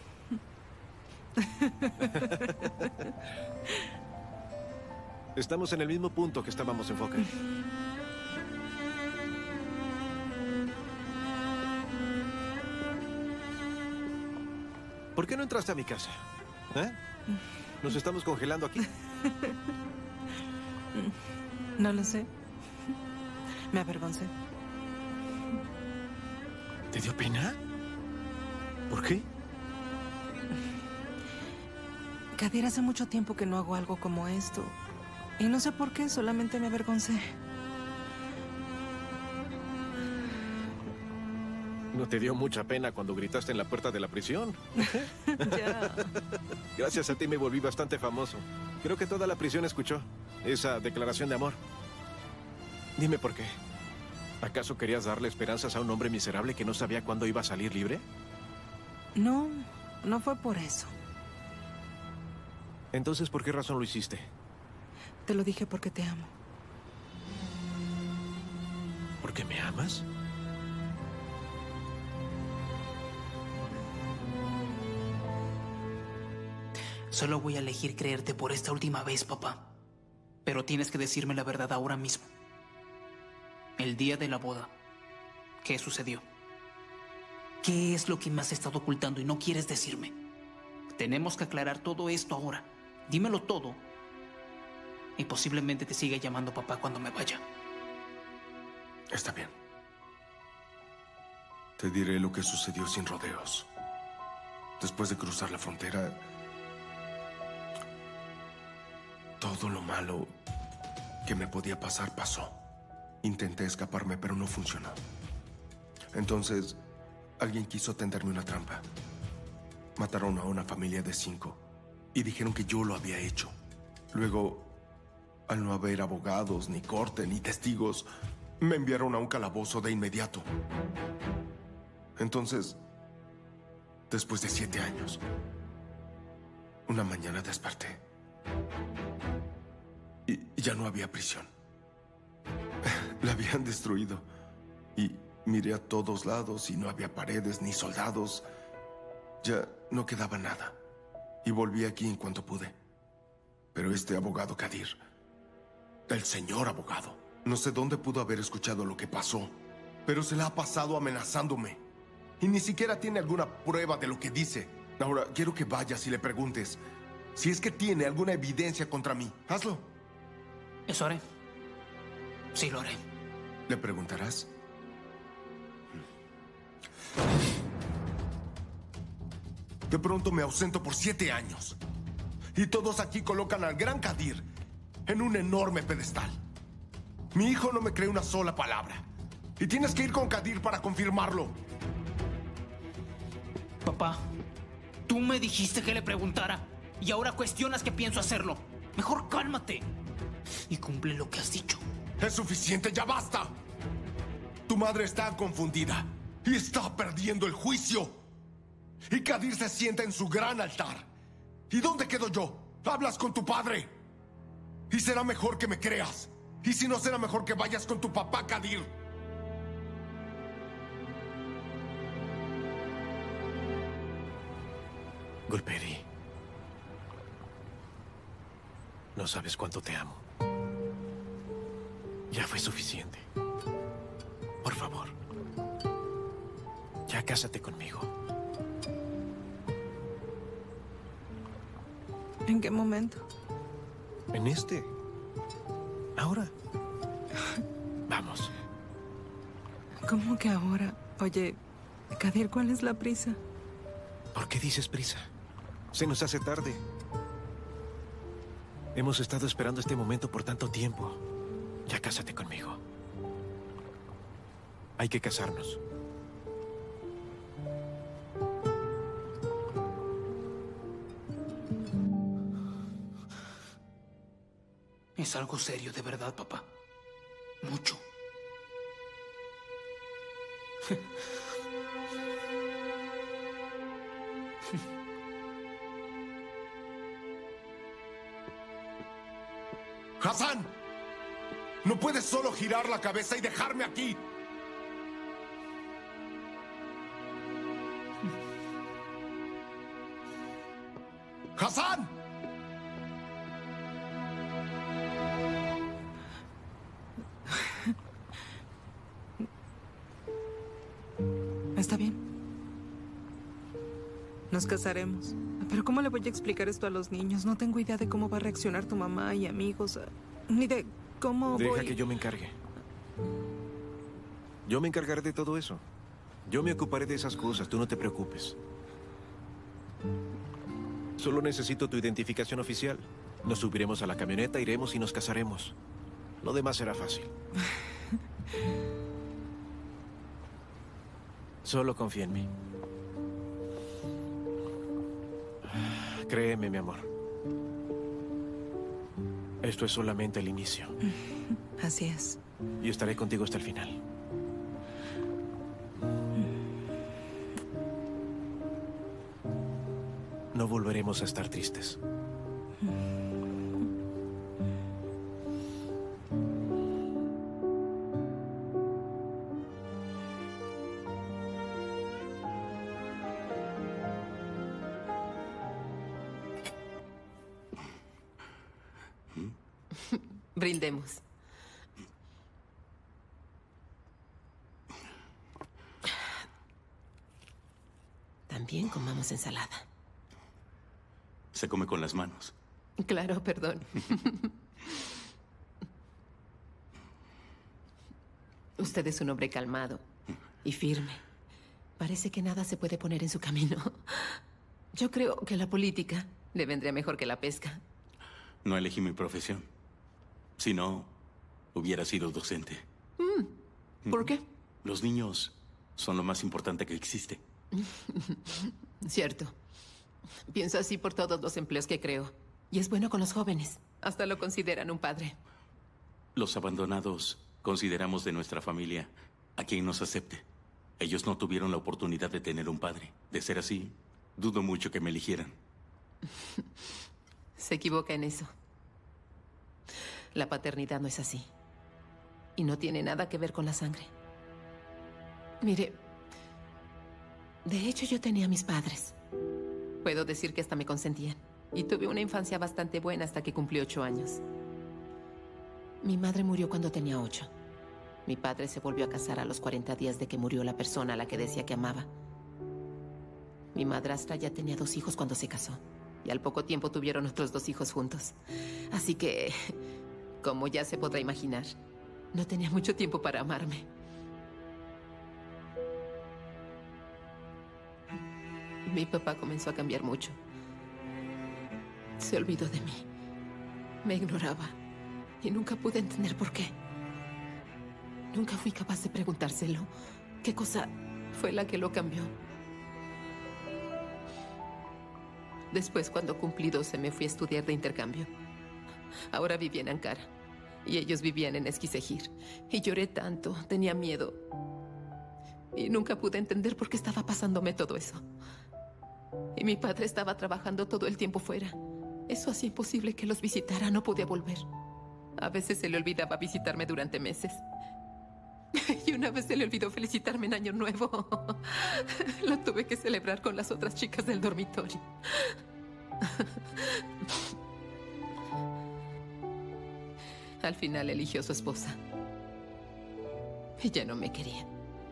Estamos en el mismo punto que estábamos en Fokker. ¿Por qué no entraste a mi casa? ¿Eh? ¿Nos estamos congelando aquí? No lo sé. Me avergoncé. ¿Te dio pena? ¿Por qué? Kadir, hace mucho tiempo que no hago algo como esto. Y no sé por qué, solamente me avergoncé. ¿No te dio mucha pena cuando gritaste en la puerta de la prisión? Ya. Gracias a ti me volví bastante famoso. Creo que toda la prisión escuchó esa declaración de amor. Dime por qué. ¿Acaso querías darle esperanzas a un hombre miserable que no sabía cuándo iba a salir libre? No, no fue por eso. Entonces, ¿por qué razón lo hiciste? Te lo dije porque te amo. ¿Por qué me amas? Solo voy a elegir creerte por esta última vez, papá. Pero tienes que decirme la verdad ahora mismo. El día de la boda, ¿qué sucedió? ¿Qué es lo que me has estado ocultando y no quieres decirme? Tenemos que aclarar todo esto ahora. Dímelo todo. Y posiblemente te siga llamando papá cuando me vaya. Está bien. Te diré lo que sucedió sin rodeos. Después de cruzar la frontera, todo lo malo que me podía pasar pasó. Intenté escaparme, pero no funcionó. Entonces, alguien quiso tenderme una trampa. Mataron a una familia de 5 y dijeron que yo lo había hecho. Luego, al no haber abogados, ni corte, ni testigos, me enviaron a un calabozo de inmediato. Entonces, después de 7 años, una mañana desperté y ya no había prisión. La habían destruido. Y miré a todos lados y no había paredes ni soldados. Ya no quedaba nada. Y volví aquí en cuanto pude. Pero este abogado Kadir, el señor abogado, no sé dónde pudo haber escuchado lo que pasó, pero se la ha pasado amenazándome. Y ni siquiera tiene alguna prueba de lo que dice. Ahora, quiero que vayas y le preguntes si es que tiene alguna evidencia contra mí. Hazlo. ¿Eso haré? Sí, lo haré. ¿Le preguntarás? De pronto me ausento por 7 años. Y todos aquí colocan al gran Kadir en un enorme pedestal. Mi hijo no me cree una sola palabra. Y tienes que ir con Kadir para confirmarlo. Papá, tú me dijiste que le preguntara y ahora cuestionas que pienso hacerlo. Mejor cálmate y cumple lo que has dicho. Es suficiente, ya basta. Tu madre está confundida y está perdiendo el juicio. Y Kadir se sienta en su gran altar. ¿Y dónde quedo yo? Hablas con tu padre. Y será mejor que me creas. Y si no, será mejor que vayas con tu papá, Kadir. Gulperi, no sabes cuánto te amo. Ya fue suficiente. Por favor, ya cásate conmigo. ¿En qué momento? En este. Ahora. Vamos. ¿Cómo que ahora? Oye, Kadir, ¿cuál es la prisa? ¿Por qué dices prisa? Se nos hace tarde. Hemos estado esperando este momento por tanto tiempo. Ya cásate conmigo. Hay que casarnos. Es algo serio, de verdad, papá. Mucho. ¡Hassan! No puedes solo girar la cabeza y dejarme aquí. ¡Hassan! ¿Está bien? Nos casaremos. Pero ¿cómo le voy a explicar esto a los niños? No tengo idea de cómo va a reaccionar tu mamá y amigos, ni de cómo Deja que yo me encargue. Yo me encargaré de todo eso. Yo me ocuparé de esas cosas, tú no te preocupes. Solo necesito tu identificación oficial. Nos subiremos a la camioneta, iremos y nos casaremos. Lo demás será fácil. Solo confía en mí. Créeme, mi amor. Esto es solamente el inicio. Así es. Y estaré contigo hasta el final. No volveremos a estar tristes. Brindemos. También comamos ensalada. Se come con las manos. Claro, perdón. Usted es un hombre calmado y firme. Parece que nada se puede poner en su camino. Yo creo que la política le vendría mejor que la pesca. No elegí mi profesión. Si no, hubiera sido docente. ¿Por qué? Los niños son lo más importante que existe. Cierto. Pienso así por todos los empleos que creo. Y es bueno con los jóvenes. Hasta lo consideran un padre. Los abandonados consideramos de nuestra familia a quien nos acepte. Ellos no tuvieron la oportunidad de tener un padre. De ser así, dudo mucho que me eligieran. Se equivoca en eso. La paternidad no es así. Y no tiene nada que ver con la sangre. Mire, de hecho yo tenía a mis padres. Puedo decir que hasta me consentían. Y tuve una infancia bastante buena hasta que cumplí 8 años. Mi madre murió cuando tenía 8. Mi padre se volvió a casar a los 40 días de que murió la persona a la que decía que amaba. Mi madrastra ya tenía 2 hijos cuando se casó. Y al poco tiempo tuvieron otros 2 hijos juntos. Así que, como ya se podrá imaginar, no tenía mucho tiempo para amarme. Mi papá comenzó a cambiar mucho. Se olvidó de mí. Me ignoraba. Y nunca pude entender por qué. Nunca fui capaz de preguntárselo. ¿Qué cosa fue la que lo cambió? Después, cuando cumplí 12, me fui a estudiar de intercambio. Ahora vivía en Ankara. Y ellos vivían en Eskişehir. Y lloré tanto, tenía miedo. Y nunca pude entender por qué estaba pasándome todo eso. Y mi padre estaba trabajando todo el tiempo fuera. Eso hacía imposible que los visitara, no podía volver. A veces se le olvidaba visitarme durante meses. Y una vez se le olvidó felicitarme en Año Nuevo. Lo tuve que celebrar con las otras chicas del dormitorio. Al final eligió a su esposa. Ella no me quería.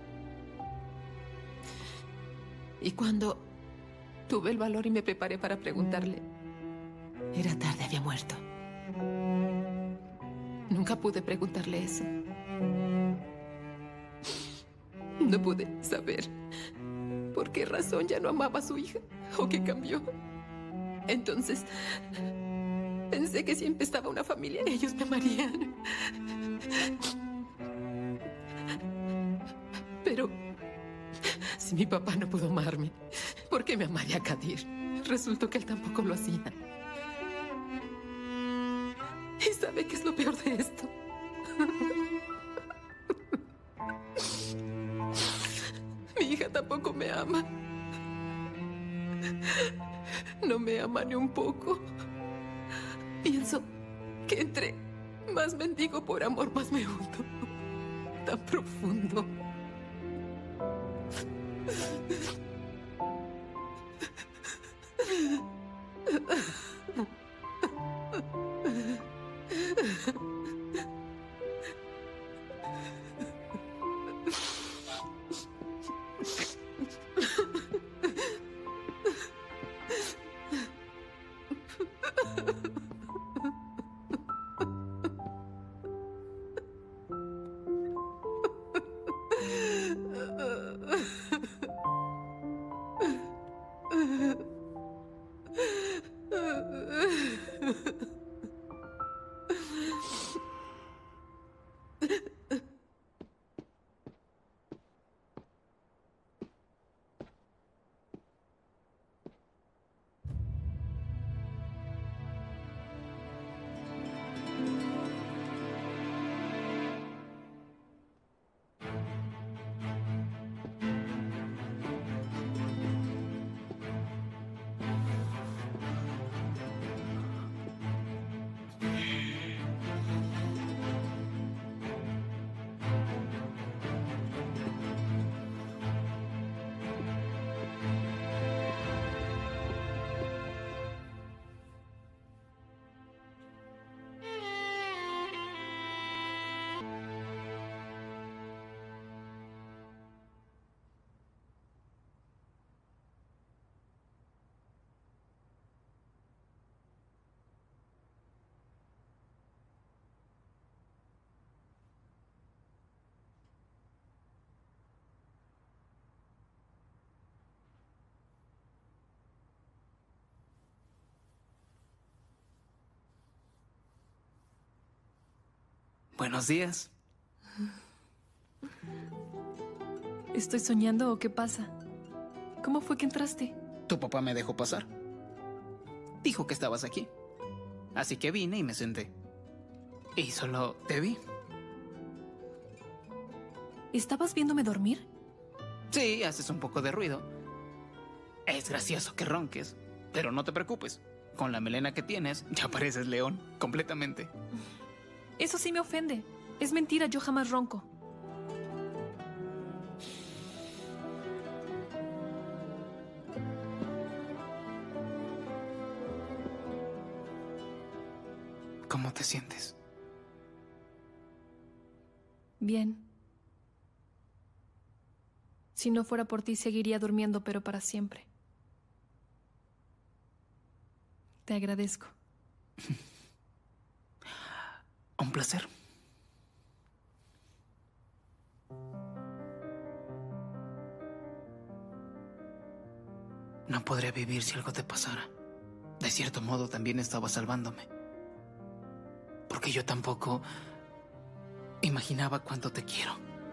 Y cuando tuve el valor y me preparé para preguntarle, era tarde, había muerto. Nunca pude preguntarle eso. No pude saber por qué razón ya no amaba a su hija o qué cambió. Entonces, pensé que si empezaba una familia, ellos me amarían. Pero si mi papá no pudo amarme, ¿por qué me amaría Kadir? Resultó que él tampoco lo hacía. ¿Y sabe qué es lo peor de esto? Mi hija tampoco me ama. No me ama ni un poco. Pienso que entre más mendigo por amor, más me hundo. Tan profundo. Buenos días. ¿Estoy soñando o qué pasa? ¿Cómo fue que entraste? Tu papá me dejó pasar. Dijo que estabas aquí. Así que vine y me senté. Y solo te vi. ¿Estabas viéndome dormir? Sí, haces un poco de ruido. Es gracioso que ronques, pero no te preocupes. Con la melena que tienes, ya pareces león, completamente. Eso sí me ofende. Es mentira, yo jamás ronco. ¿Cómo te sientes? Bien. Si no fuera por ti, seguiría durmiendo, pero para siempre. Te agradezco. Un placer. No podría vivir si algo te pasara. De cierto modo, también estaba salvándome. Porque yo tampoco imaginaba cuánto te quiero.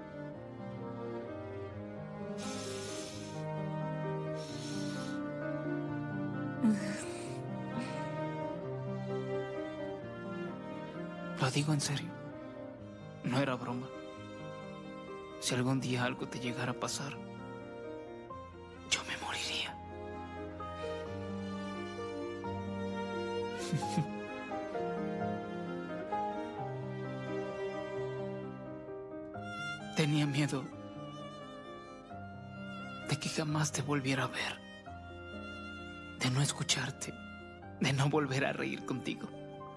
Lo digo en serio. No era broma. Si algún día algo te llegara a pasar, yo me moriría. Tenía miedo de que jamás te volviera a ver, de no escucharte, de no volver a reír contigo.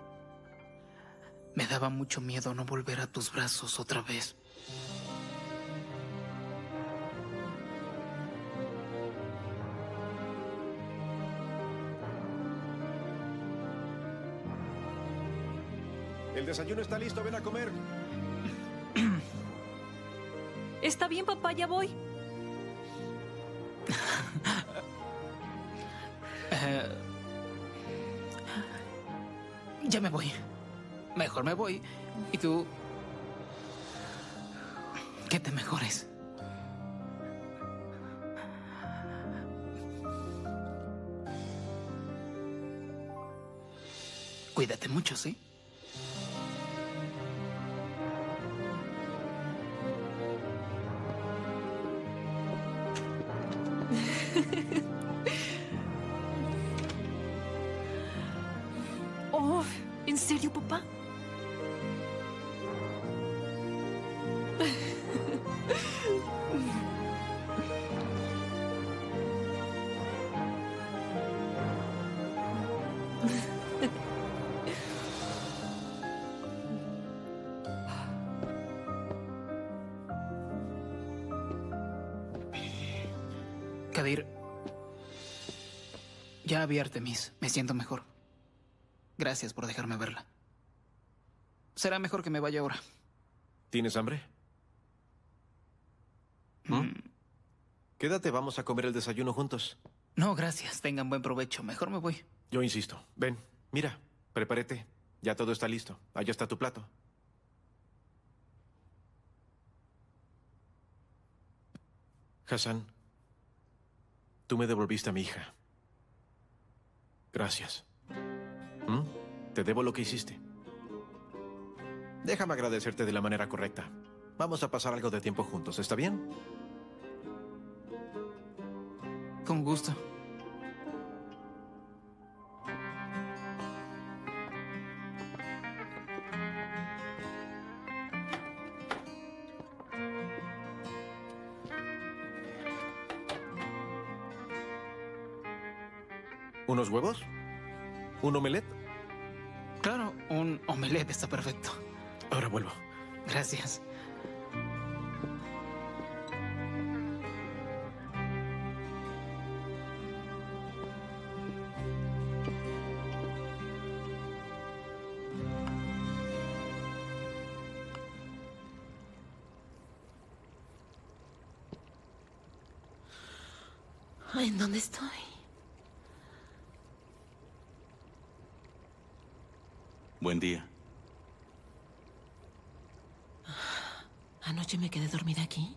Me daba mucho miedo no volver a tus brazos otra vez. El desayuno está listo, ven a comer. Está bien, papá, ya voy. Ya me voy. Mejor me voy. Y tú... que te mejores. Cuídate mucho, ¿sí? Oh, ¿en serio, papá? Kadir, ya vi Artemis. Me siento mejor. Gracias por dejarme verla. Será mejor que me vaya ahora. ¿Tienes hambre? Quédate, vamos a comer el desayuno juntos. No, gracias. Tengan buen provecho. Mejor me voy. Yo insisto. Ven, mira, prepárate. Ya todo está listo. Allá está tu plato. Hassan, tú me devolviste a mi hija. Gracias. Te debo lo que hiciste. Déjame agradecerte de la manera correcta. Vamos a pasar algo de tiempo juntos, ¿está bien? Con gusto. ¿Unos huevos? ¿Un omelette? Claro, un omelette está perfecto. Ahora vuelvo. Gracias. ¿En dónde estoy? Buen día. Anoche me quedé dormida aquí.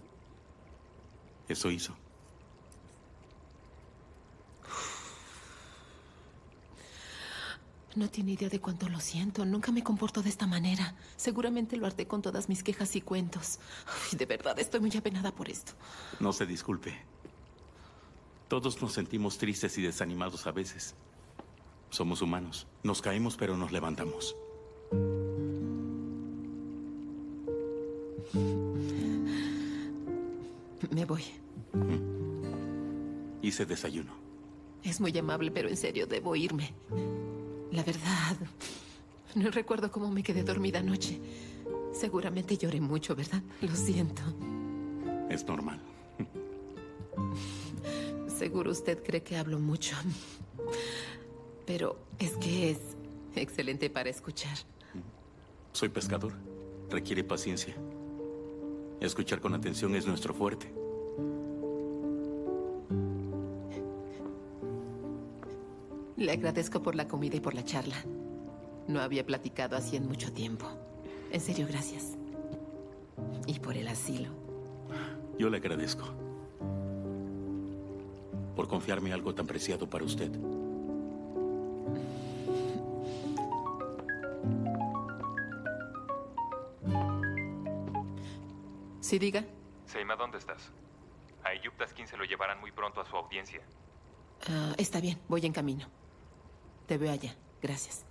Eso hizo. No tiene idea de cuánto lo siento. Nunca me comporto de esta manera. Seguramente lo harté con todas mis quejas y cuentos. Ay, de verdad, estoy muy apenada por esto. No se disculpe. Todos nos sentimos tristes y desanimados a veces. Somos humanos. Nos caemos, pero nos levantamos. Me voy. Hice desayuno. Es muy amable, pero en serio, debo irme. La verdad, no recuerdo cómo me quedé dormida anoche. Seguramente lloré mucho, ¿verdad? Lo siento. Es normal. Seguro usted cree que hablo mucho. Pero es que es excelente para escuchar. Soy pescador. Requiere paciencia. Escuchar con atención es nuestro fuerte. Le agradezco por la comida y por la charla. No había platicado así en mucho tiempo. En serio, gracias. Y por el asilo. Yo le agradezco. Por confiarme algo tan preciado para usted. Sí, diga. Seima, ¿dónde estás? A Ayub Taskin se lo llevarán muy pronto a su audiencia. Está bien, voy en camino. Te veo allá. Gracias.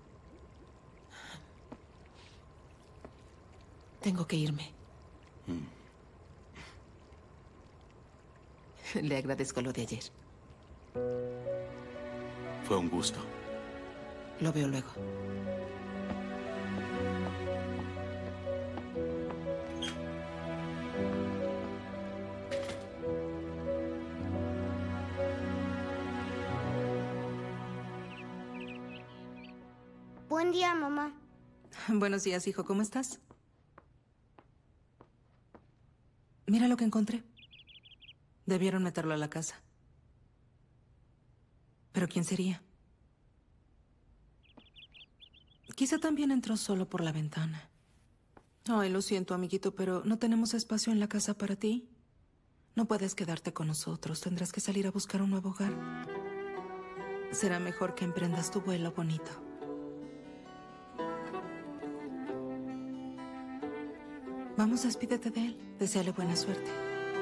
Tengo que irme. Le agradezco lo de ayer. Fue un gusto. Lo veo luego. Buen día, mamá. Buenos días, hijo. ¿Cómo estás? Mira lo que encontré. Debieron meterlo a la casa. ¿Pero quién sería? Quizá también entró solo por la ventana. Ay, lo siento, amiguito, pero no tenemos espacio en la casa para ti. No puedes quedarte con nosotros. Tendrás que salir a buscar un nuevo hogar. Será mejor que emprendas tu vuelo, bonito. Vamos, despídete de él. Deséale buena suerte.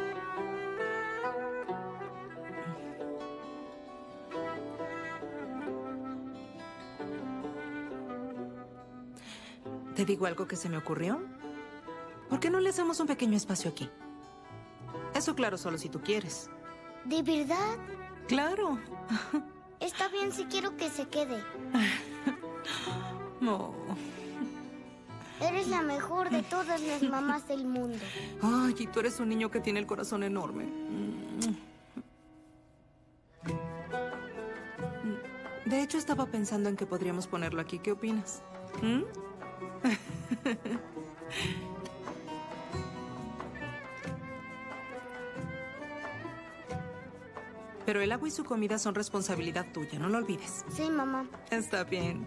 ¿Te digo algo que se me ocurrió? ¿Por qué no le hacemos un pequeño espacio aquí? Eso claro, solo si tú quieres. ¿De verdad? Claro. Está bien si quiero que se quede. No. Eres la mejor de todas las mamás del mundo. Ay, y tú eres un niño que tiene el corazón enorme. De hecho, estaba pensando en que podríamos ponerlo aquí. ¿Qué opinas? Pero el agua y su comida son responsabilidad tuya, no lo olvides. Sí, mamá. Está bien.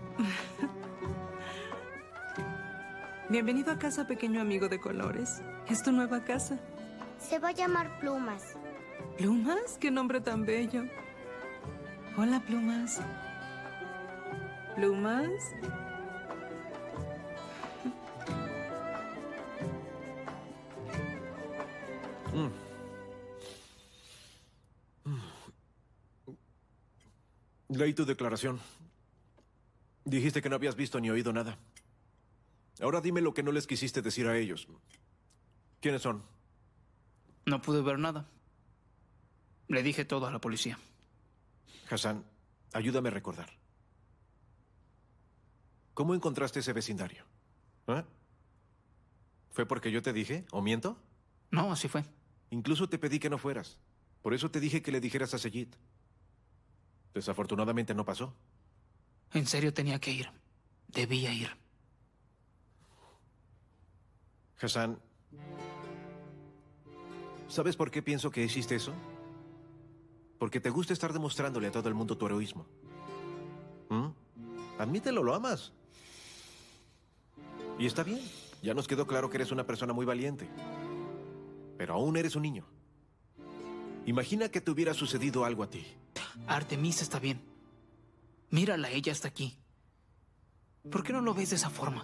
Bienvenido a casa, pequeño amigo de colores. Es tu nueva casa. Se va a llamar Plumas. ¿Plumas? ¡Qué nombre tan bello! Hola, Plumas. ¿Plumas? Leí tu declaración. Dijiste que no habías visto ni oído nada. Ahora dime lo que no les quisiste decir a ellos. ¿Quiénes son? No pude ver nada. Le dije todo a la policía. Hassan, ayúdame a recordar. ¿Cómo encontraste ese vecindario? ¿Eh? ¿Fue porque yo te dije o miento? No, así fue. Incluso te pedí que no fueras. Por eso te dije que le dijeras a Seyid. Desafortunadamente no pasó. En serio tenía que ir. Debía ir. Hassan, ¿sabes por qué pienso que hiciste eso? Porque te gusta estar demostrándole a todo el mundo tu heroísmo. Admítelo, lo amas. Y está bien. Ya nos quedó claro que eres una persona muy valiente. Pero aún eres un niño. Imagina que te hubiera sucedido algo a ti. Artemisa está bien. Mírala, ella está aquí. ¿Por qué no lo ves de esa forma?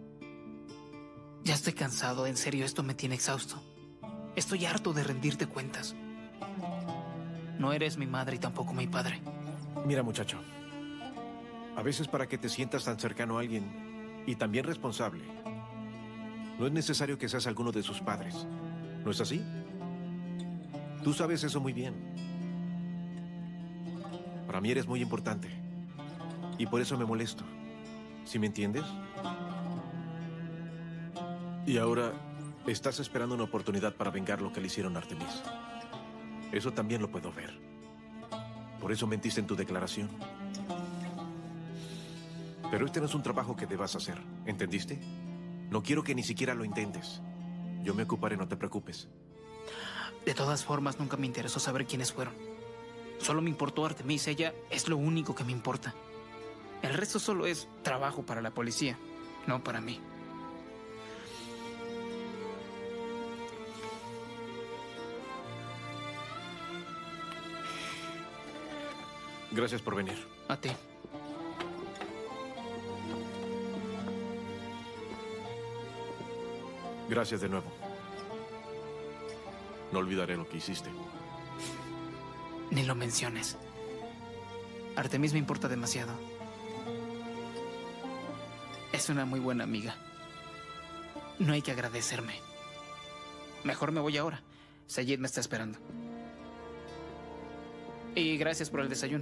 Ya estoy cansado, en serio, esto me tiene exhausto. Estoy harto de rendirte cuentas. No eres mi madre y tampoco mi padre. Mira, muchacho. A veces para que te sientas tan cercano a alguien y también responsable, no es necesario que seas alguno de sus padres. ¿No es así? Tú sabes eso muy bien. Para mí eres muy importante. Y por eso me molesto. ¿Sí me entiendes? Y ahora estás esperando una oportunidad para vengar lo que le hicieron a Artemis. Eso también lo puedo ver. Por eso mentiste en tu declaración. Pero este no es un trabajo que debas hacer, ¿entendiste? No quiero que ni siquiera lo intentes. Yo me ocuparé, no te preocupes. De todas formas, nunca me interesó saber quiénes fueron. Solo me importó Artemis, ella es lo único que me importa. El resto solo es trabajo para la policía, no para mí. Gracias por venir. A ti. Gracias de nuevo. No olvidaré lo que hiciste. Ni lo menciones. Artemis me importa demasiado. Es una muy buena amiga. No hay que agradecerme. Mejor me voy ahora. Sayid me está esperando. Y gracias por el desayuno.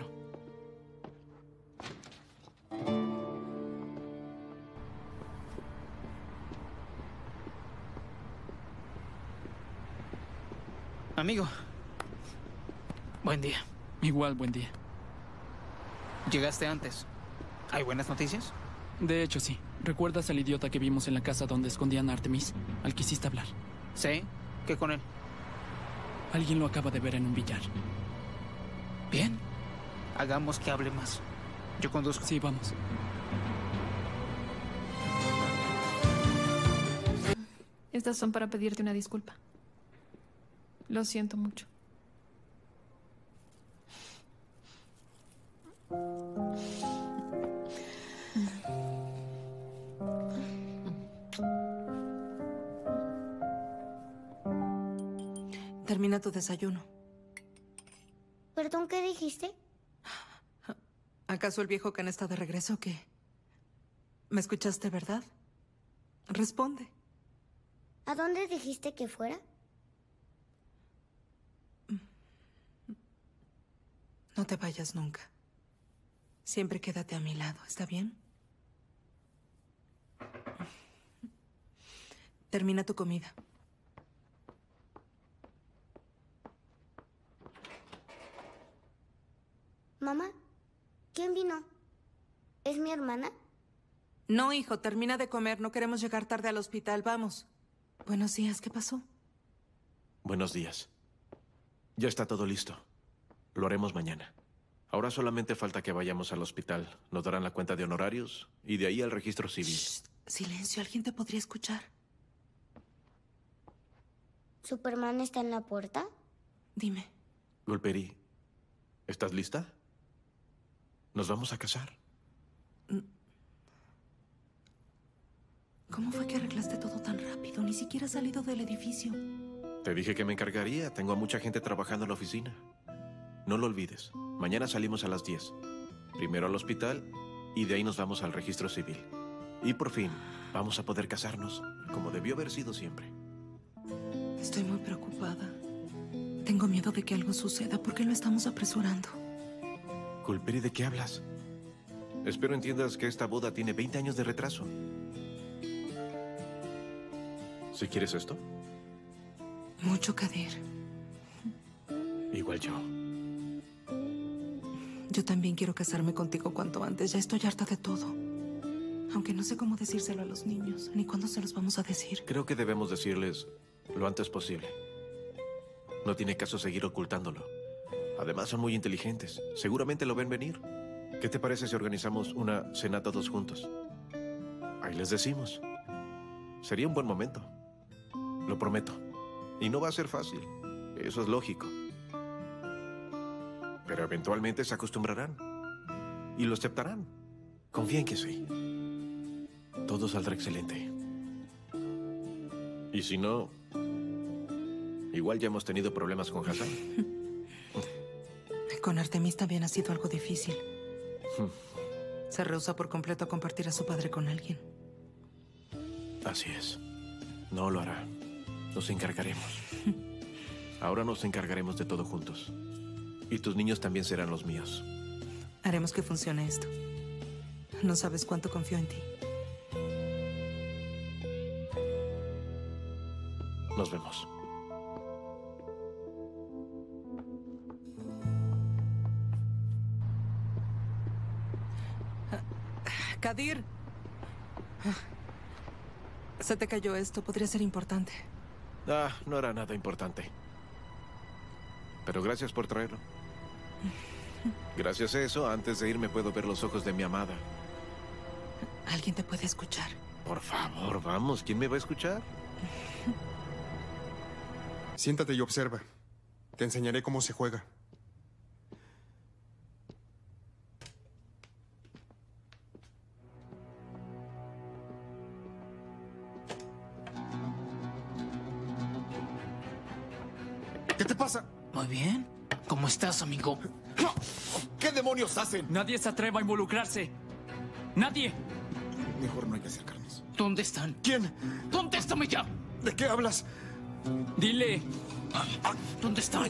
Amigo. Buen día. Igual, buen día. Llegaste antes. ¿Hay buenas noticias? De hecho, sí. ¿Recuerdas al idiota que vimos en la casa donde escondían a Artemis? Al que hiciste hablar. Sí. ¿Qué con él? Alguien lo acaba de ver en un billar. Bien. Hagamos que hable más. Yo conduzco. Sí, vamos. Estas son para pedirte una disculpa. Lo siento mucho. Termina tu desayuno. ¿Perdón, qué dijiste? ¿Acaso el viejo Khan está de regreso o qué? ¿Me escuchaste, verdad? Responde. ¿A dónde dijiste que fuera? No te vayas nunca. Siempre quédate a mi lado, ¿está bien? Termina tu comida. Mamá, ¿quién vino? ¿Es mi hermana? No, hijo, termina de comer. No queremos llegar tarde al hospital. Vamos. Buenos días, ¿qué pasó? Buenos días. Ya está todo listo. Lo haremos mañana. Ahora solamente falta que vayamos al hospital. Nos darán la cuenta de honorarios y de ahí al registro civil. Shh, silencio, alguien te podría escuchar. ¿Superman está en la puerta? Dime. Golperi, ¿estás lista? Nos vamos a casar. ¿Cómo fue que arreglaste todo tan rápido? Ni siquiera has salido del edificio. Te dije que me encargaría. Tengo a mucha gente trabajando en la oficina. No lo olvides. Mañana salimos a las 10. Primero al hospital y de ahí nos vamos al registro civil. Y por fin, vamos a poder casarnos como debió haber sido siempre. Estoy muy preocupada. Tengo miedo de que algo suceda. ¿Por qué lo estamos apresurando? Golperi, ¿de qué hablas? Espero entiendas que esta boda tiene 20 años de retraso. ¿Si quieres esto? Mucho, Kadir. Igual yo. Yo también quiero casarme contigo cuanto antes. Ya estoy harta de todo. Aunque no sé cómo decírselo a los niños, ni cuándo se los vamos a decir. Creo que debemos decirles lo antes posible. No tiene caso seguir ocultándolo. Además, son muy inteligentes. Seguramente lo ven venir. ¿Qué te parece si organizamos una cena todos juntos? Ahí les decimos. Sería un buen momento. Lo prometo. Y no va a ser fácil. Eso es lógico. Pero eventualmente se acostumbrarán. Y lo aceptarán. Confía en que sí. Todo saldrá excelente. Y si no, igual ya hemos tenido problemas con Hassan. Con Artemis también ha sido algo difícil. Se rehúsa por completo a compartir a su padre con alguien. Así es. No lo hará. Nos encargaremos. Ahora nos encargaremos de todo juntos. Y tus niños también serán los míos. Haremos que funcione esto. No sabes cuánto confío en ti. Nos vemos. Kadir. Se te cayó esto. Podría ser importante. No era nada importante. Pero gracias por traerlo. Gracias a eso, antes de irme puedo ver los ojos de mi amada. Alguien te puede escuchar. Por favor, vamos. ¿Quién me va a escuchar? Siéntate y observa. Te enseñaré cómo se juega. ¿Qué te pasa? Muy bien. ¿Cómo estás, amigo? ¿Qué demonios hacen? Nadie se atreva a involucrarse. ¡Nadie! Mejor no hay que acercarnos. ¿Dónde están? ¿Quién? ¡Contéstame ya! ¿De qué hablas? Dile. ¿Dónde están?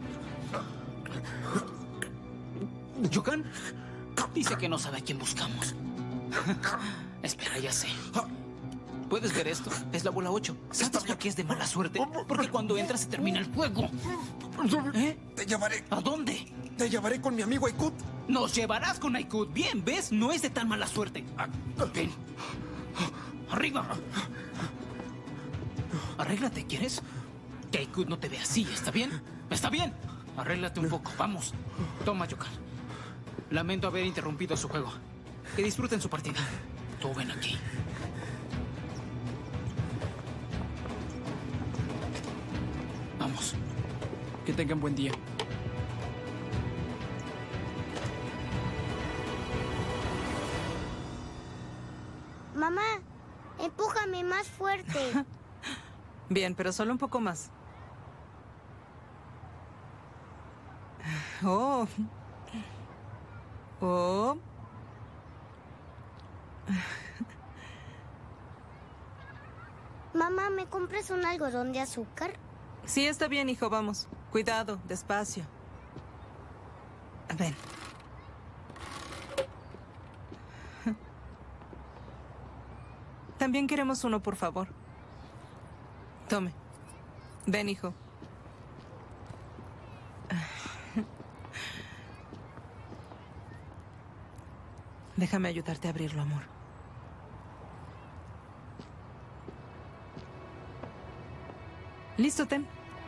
¿Yukan? Dice que no sabe a quién buscamos. Espera, ya sé. ¿Puedes ver esto? Es la bola 8. ¿Sabes por qué es de mala suerte? Porque cuando entras se termina el juego. ¿Eh? Te llevaré. ¿A dónde? Te llevaré con mi amigo Aykut. Nos llevarás con Aykut. Bien, ¿ves? No es de tan mala suerte. Ven. Arriba. Arréglate, ¿quieres? Que Aykut no te vea así, ¿está bien? ¿Está bien? Arréglate un poco, vamos. Toma, Yukan. Lamento haber interrumpido su juego. Que disfruten su partida. Tú ven aquí. Vamos. Que tengan buen día. Mamá, empújame más fuerte. Bien, pero solo un poco más. Oh. Oh. Mamá, ¿me compras un algodón de azúcar? Sí, está bien, hijo, vamos. Cuidado, despacio. Ven. También queremos uno, por favor. Tome. Ven, hijo. Déjame ayudarte a abrirlo, amor. Listo, ten.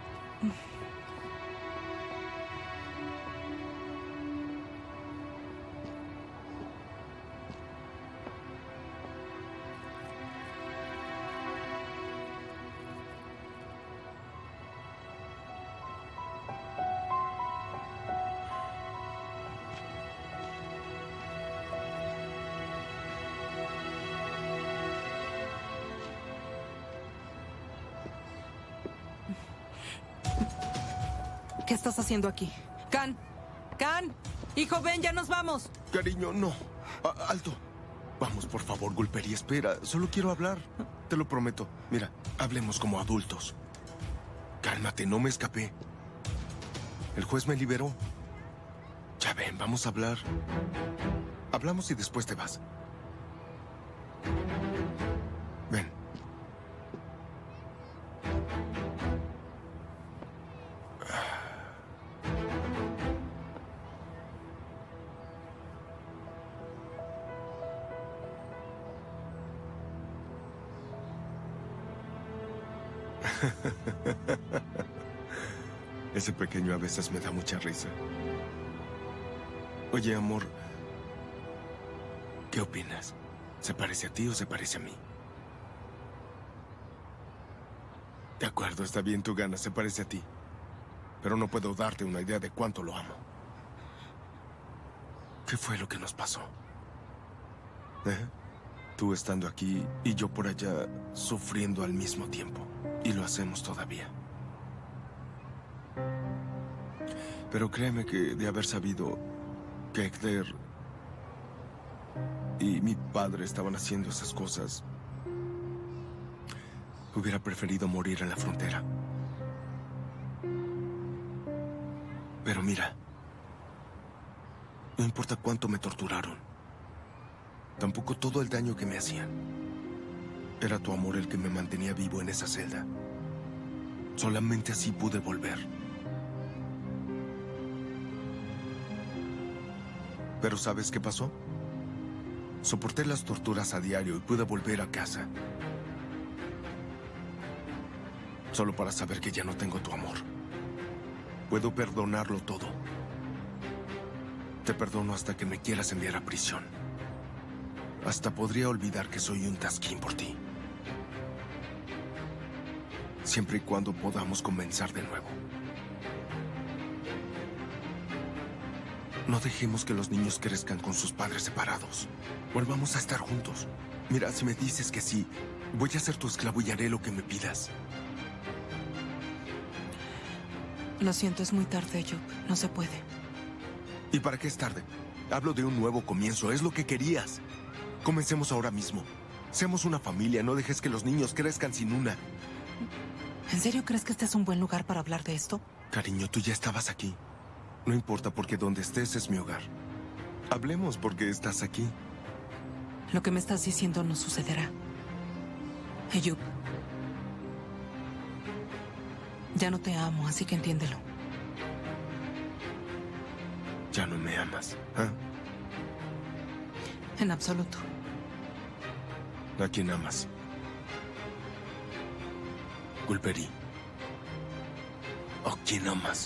¿Qué estás haciendo aquí? ¡Kan! ¡Kan! Hijo, ven, ya nos vamos. Cariño, no. Alto. Vamos, por favor, Gulperi, espera. Solo quiero hablar. Te lo prometo. Mira, hablemos como adultos. Cálmate, no me escapé. El juez me liberó. Ya ven, vamos a hablar. Hablamos y después te vas. Ven. Ese pequeño a veces me da mucha risa. Oye, amor, ¿qué opinas? ¿Se parece a ti o se parece a mí? De acuerdo, está bien, tu gana, se parece a ti. Pero no puedo darte una idea de cuánto lo amo. ¿Qué fue lo que nos pasó? Tú estando aquí y yo por allá sufriendo al mismo tiempo. Y lo hacemos todavía. Pero créeme que de haber sabido que Hector y mi padre estaban haciendo esas cosas, hubiera preferido morir en la frontera. Pero mira, no importa cuánto me torturaron, tampoco todo el daño que me hacían. Era tu amor el que me mantenía vivo en esa celda. Solamente así pude volver. Pero ¿sabes qué pasó? Soporté las torturas a diario y pude volver a casa. Solo para saber que ya no tengo tu amor. Puedo perdonarlo todo. Te perdono hasta que me quieras enviar a prisión. Hasta podría olvidar que soy un tasquín por ti. Siempre y cuando podamos comenzar de nuevo. No dejemos que los niños crezcan con sus padres separados. Volvamos a estar juntos. Mira, si me dices que sí, voy a ser tu esclavo y haré lo que me pidas. Lo siento, es muy tarde, Job. No se puede. ¿Y para qué es tarde? Hablo de un nuevo comienzo. Es lo que querías. Comencemos ahora mismo. Seamos una familia. No dejes que los niños crezcan sin una. ¿En serio crees que este es un buen lugar para hablar de esto? Cariño, tú ya estabas aquí. No importa porque donde estés es mi hogar. Hablemos porque estás aquí. Lo que me estás diciendo no sucederá. Job. Ya no te amo, así que entiéndelo. Ya no me amas, ¿eh? En absoluto. ¿A quién amas? Gulperi. ¿A quién amas?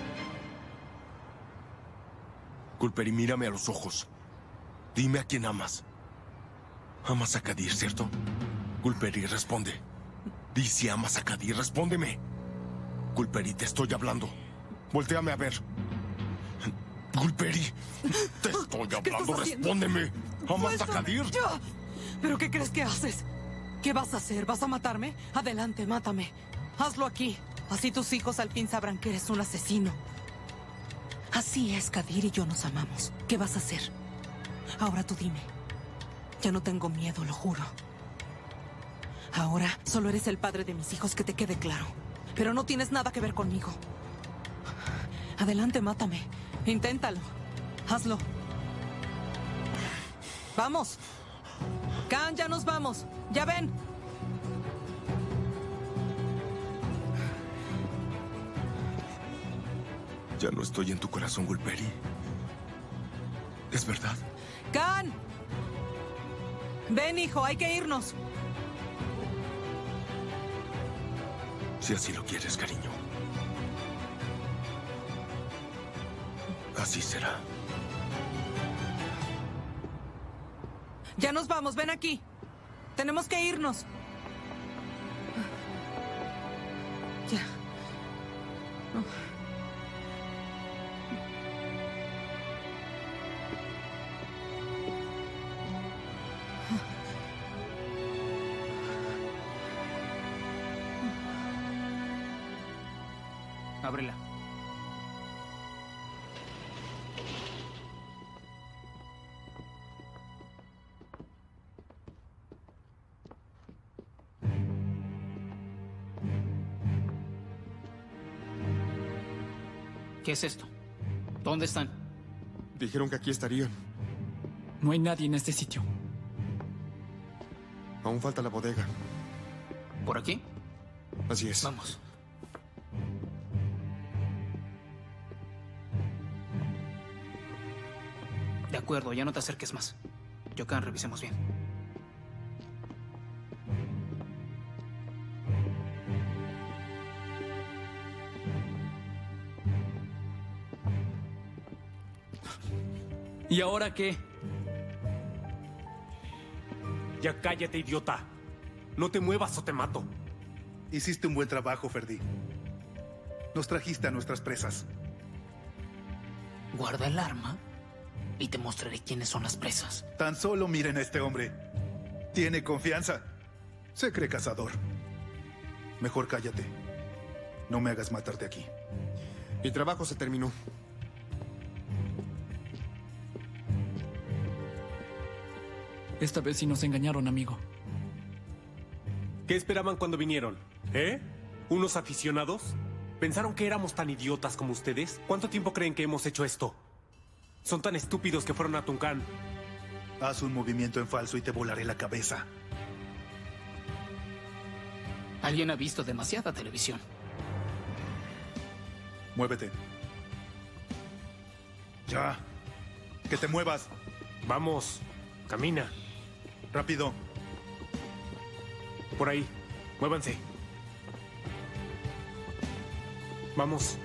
Gulperi, mírame a los ojos. Dime a quién amas. Amas a Kadir, ¿cierto? Gulperi, responde. Di si amas a Kadir, respóndeme. Gulperi, te estoy hablando. Voltéame a ver. Gulperi, te estoy hablando, respóndeme. ¿Amas a Kadir? ¡Ya! ¿Pero qué crees que haces? ¿Qué vas a hacer? ¿Vas a matarme? Adelante, mátame. Hazlo aquí. Así tus hijos al fin sabrán que eres un asesino. Así es, Kadir y yo nos amamos. ¿Qué vas a hacer? Ahora tú dime. Ya no tengo miedo, lo juro. Ahora solo eres el padre de mis hijos, que te quede claro. Pero no tienes nada que ver conmigo. Adelante, mátame. Inténtalo. Hazlo. ¡Vamos! Khan, ya nos vamos. ¡Ya ven! Ya no estoy en tu corazón, Gulperi. ¿Es verdad? ¡Khan! Ven, hijo, hay que irnos. Si así lo quieres, cariño. Así será. Ya nos vamos, ven aquí. Tenemos que irnos. Ya. Ábrela. ¿Qué es esto? ¿Dónde están? Dijeron que aquí estarían. No hay nadie en este sitio. Aún falta la bodega. ¿Por aquí? Así es. Vamos. De acuerdo, ya no te acerques más. Yokan, revisemos bien. ¿Y ahora qué? Ya cállate, idiota. No te muevas o te mato. Hiciste un buen trabajo, Ferdi. Nos trajiste a nuestras presas. Guarda el arma y te mostraré quiénes son las presas. Tan solo miren a este hombre. Tiene confianza. Se cree cazador. Mejor cállate. No me hagas matarte aquí. Mi trabajo se terminó. Esta vez sí nos engañaron, amigo. ¿Qué esperaban cuando vinieron? ¿Eh? ¿Unos aficionados? ¿Pensaron que éramos tan idiotas como ustedes? ¿Cuánto tiempo creen que hemos hecho esto? Son tan estúpidos que fueron a Tuncán. Haz un movimiento en falso y te volaré la cabeza. Alguien ha visto demasiada televisión. Muévete. Ya. Que te muevas. Vamos. Camina. Rápido. Por ahí. Muévanse. Vamos.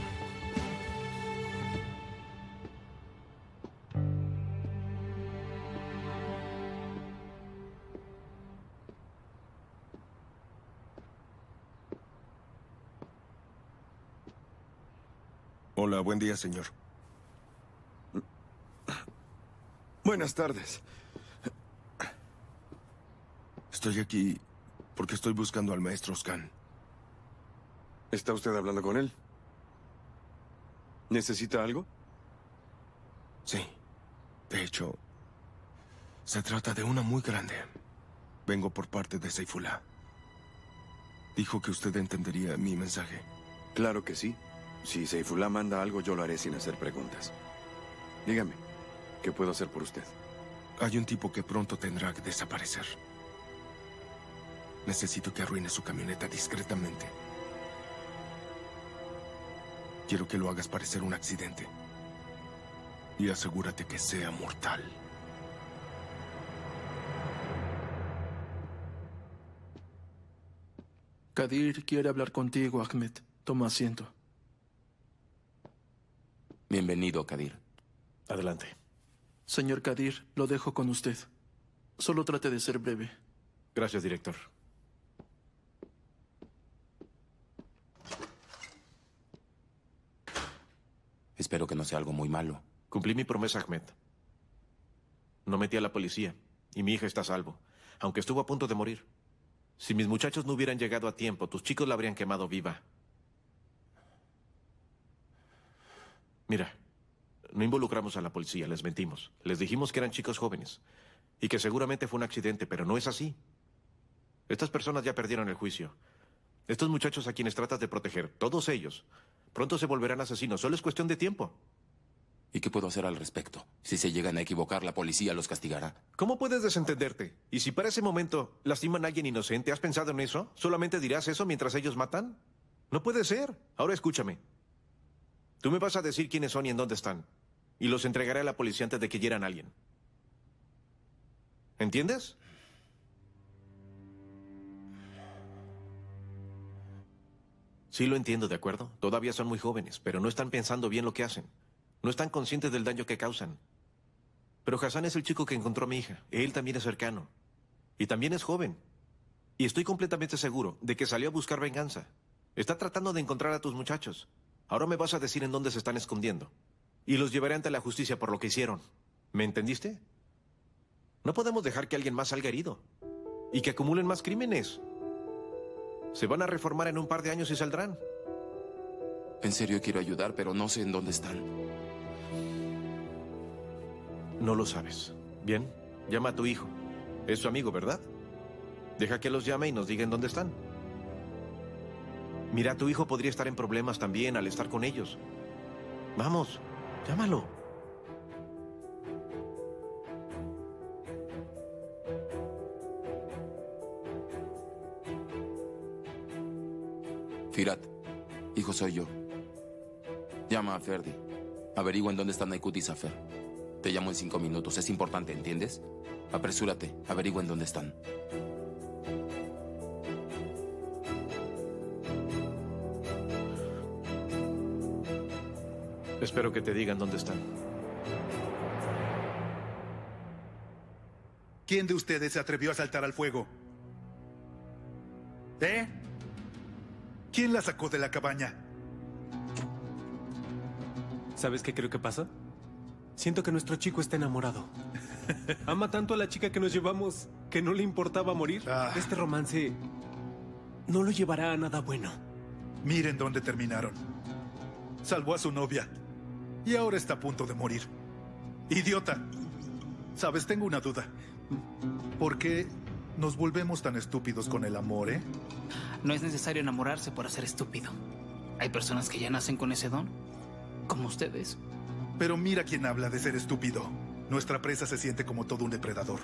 Hola, buen día, señor. Buenas tardes. Estoy aquí porque estoy buscando al maestro Oscan. ¿Está usted hablando con él? ¿Necesita algo? Sí. De hecho, se trata de una muy grande. Vengo por parte de Saifullah. Dijo que usted entendería mi mensaje. Claro que sí. Si Saifullah manda algo, yo lo haré sin hacer preguntas. Dígame, ¿qué puedo hacer por usted? Hay un tipo que pronto tendrá que desaparecer. Necesito que arruine su camioneta discretamente. Quiero que lo hagas parecer un accidente. Y asegúrate que sea mortal. Kadir quiere hablar contigo, Ahmed. Toma asiento. Bienvenido, Kadir. Adelante. Señor Kadir, lo dejo con usted. Solo trate de ser breve. Gracias, director. Espero que no sea algo muy malo. Cumplí mi promesa, Ahmed. No metí a la policía y mi hija está a salvo, aunque estuvo a punto de morir. Si mis muchachos no hubieran llegado a tiempo, tus chicos la habrían quemado viva. Mira, no involucramos a la policía, les mentimos. Les dijimos que eran chicos jóvenes y que seguramente fue un accidente, pero no es así. Estas personas ya perdieron el juicio. Estos muchachos a quienes tratas de proteger, todos ellos, pronto se volverán asesinos. Solo es cuestión de tiempo. ¿Y qué puedo hacer al respecto? Si se llegan a equivocar, la policía los castigará. ¿Cómo puedes desentenderte? ¿Y si para ese momento lastiman a alguien inocente? ¿Has pensado en eso? ¿Solamente dirás eso mientras ellos matan? No puede ser. Ahora escúchame. Tú me vas a decir quiénes son y en dónde están. Y los entregaré a la policía antes de que hieran a alguien. ¿Entiendes? Sí lo entiendo, ¿de acuerdo? Todavía son muy jóvenes, pero no están pensando bien lo que hacen. No están conscientes del daño que causan. Pero Hassan es el chico que encontró a mi hija. Él también es cercano. Y también es joven. Y estoy completamente seguro de que salió a buscar venganza. Está tratando de encontrar a tus muchachos. Ahora me vas a decir en dónde se están escondiendo. Y los llevaré ante la justicia por lo que hicieron. ¿Me entendiste? No podemos dejar que alguien más salga herido. Y que acumulen más crímenes. Se van a reformar en un par de años y saldrán. En serio quiero ayudar, pero no sé en dónde están. No lo sabes. Bien, llama a tu hijo. Es su amigo, ¿verdad? Deja que los llame y nos diga en dónde están. Mira, tu hijo podría estar en problemas también al estar con ellos. Vamos, llámalo. Firat, hijo soy yo. Llama a Ferdi. Averigua en dónde está Naikut y Zafer. Te llamo en 5 minutos. Es importante, ¿entiendes? Apresúrate. Averigua en dónde están. Espero que te digan dónde están. ¿Quién de ustedes se atrevió a saltar al fuego? ¿Eh? ¿Quién la sacó de la cabaña? ¿Sabes qué creo que pasa? Siento que nuestro chico está enamorado. Ama tanto a la chica que nos llevamos que no le importaba morir. Este romance no lo llevará a nada bueno. Miren dónde terminaron. Salvó a su novia y ahora está a punto de morir. ¡Idiota! Sabes, tengo una duda. ¿Por qué nos volvemos tan estúpidos con el amor, eh? No es necesario enamorarse para ser estúpido. Hay personas que ya nacen con ese don, como ustedes. Pero mira quién habla de ser estúpido. Nuestra presa se siente como todo un depredador.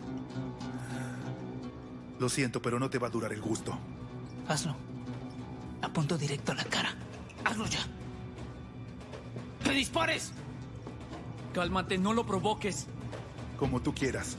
Lo siento, pero no te va a durar el gusto. Hazlo. Apunto directo a la cara. Hazlo ya. ¡Que dispares! Cálmate, no lo provoques. Como tú quieras.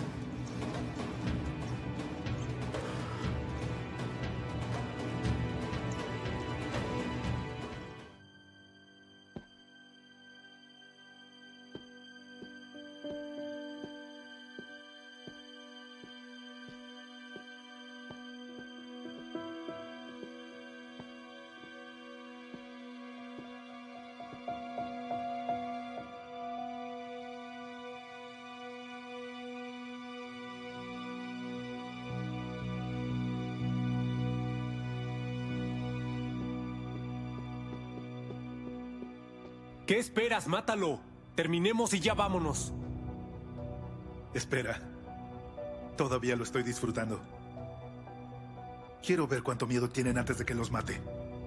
¿Qué esperas? Mátalo. Terminemos y ya vámonos. Espera. Todavía lo estoy disfrutando. Quiero ver cuánto miedo tienen antes de que los mate.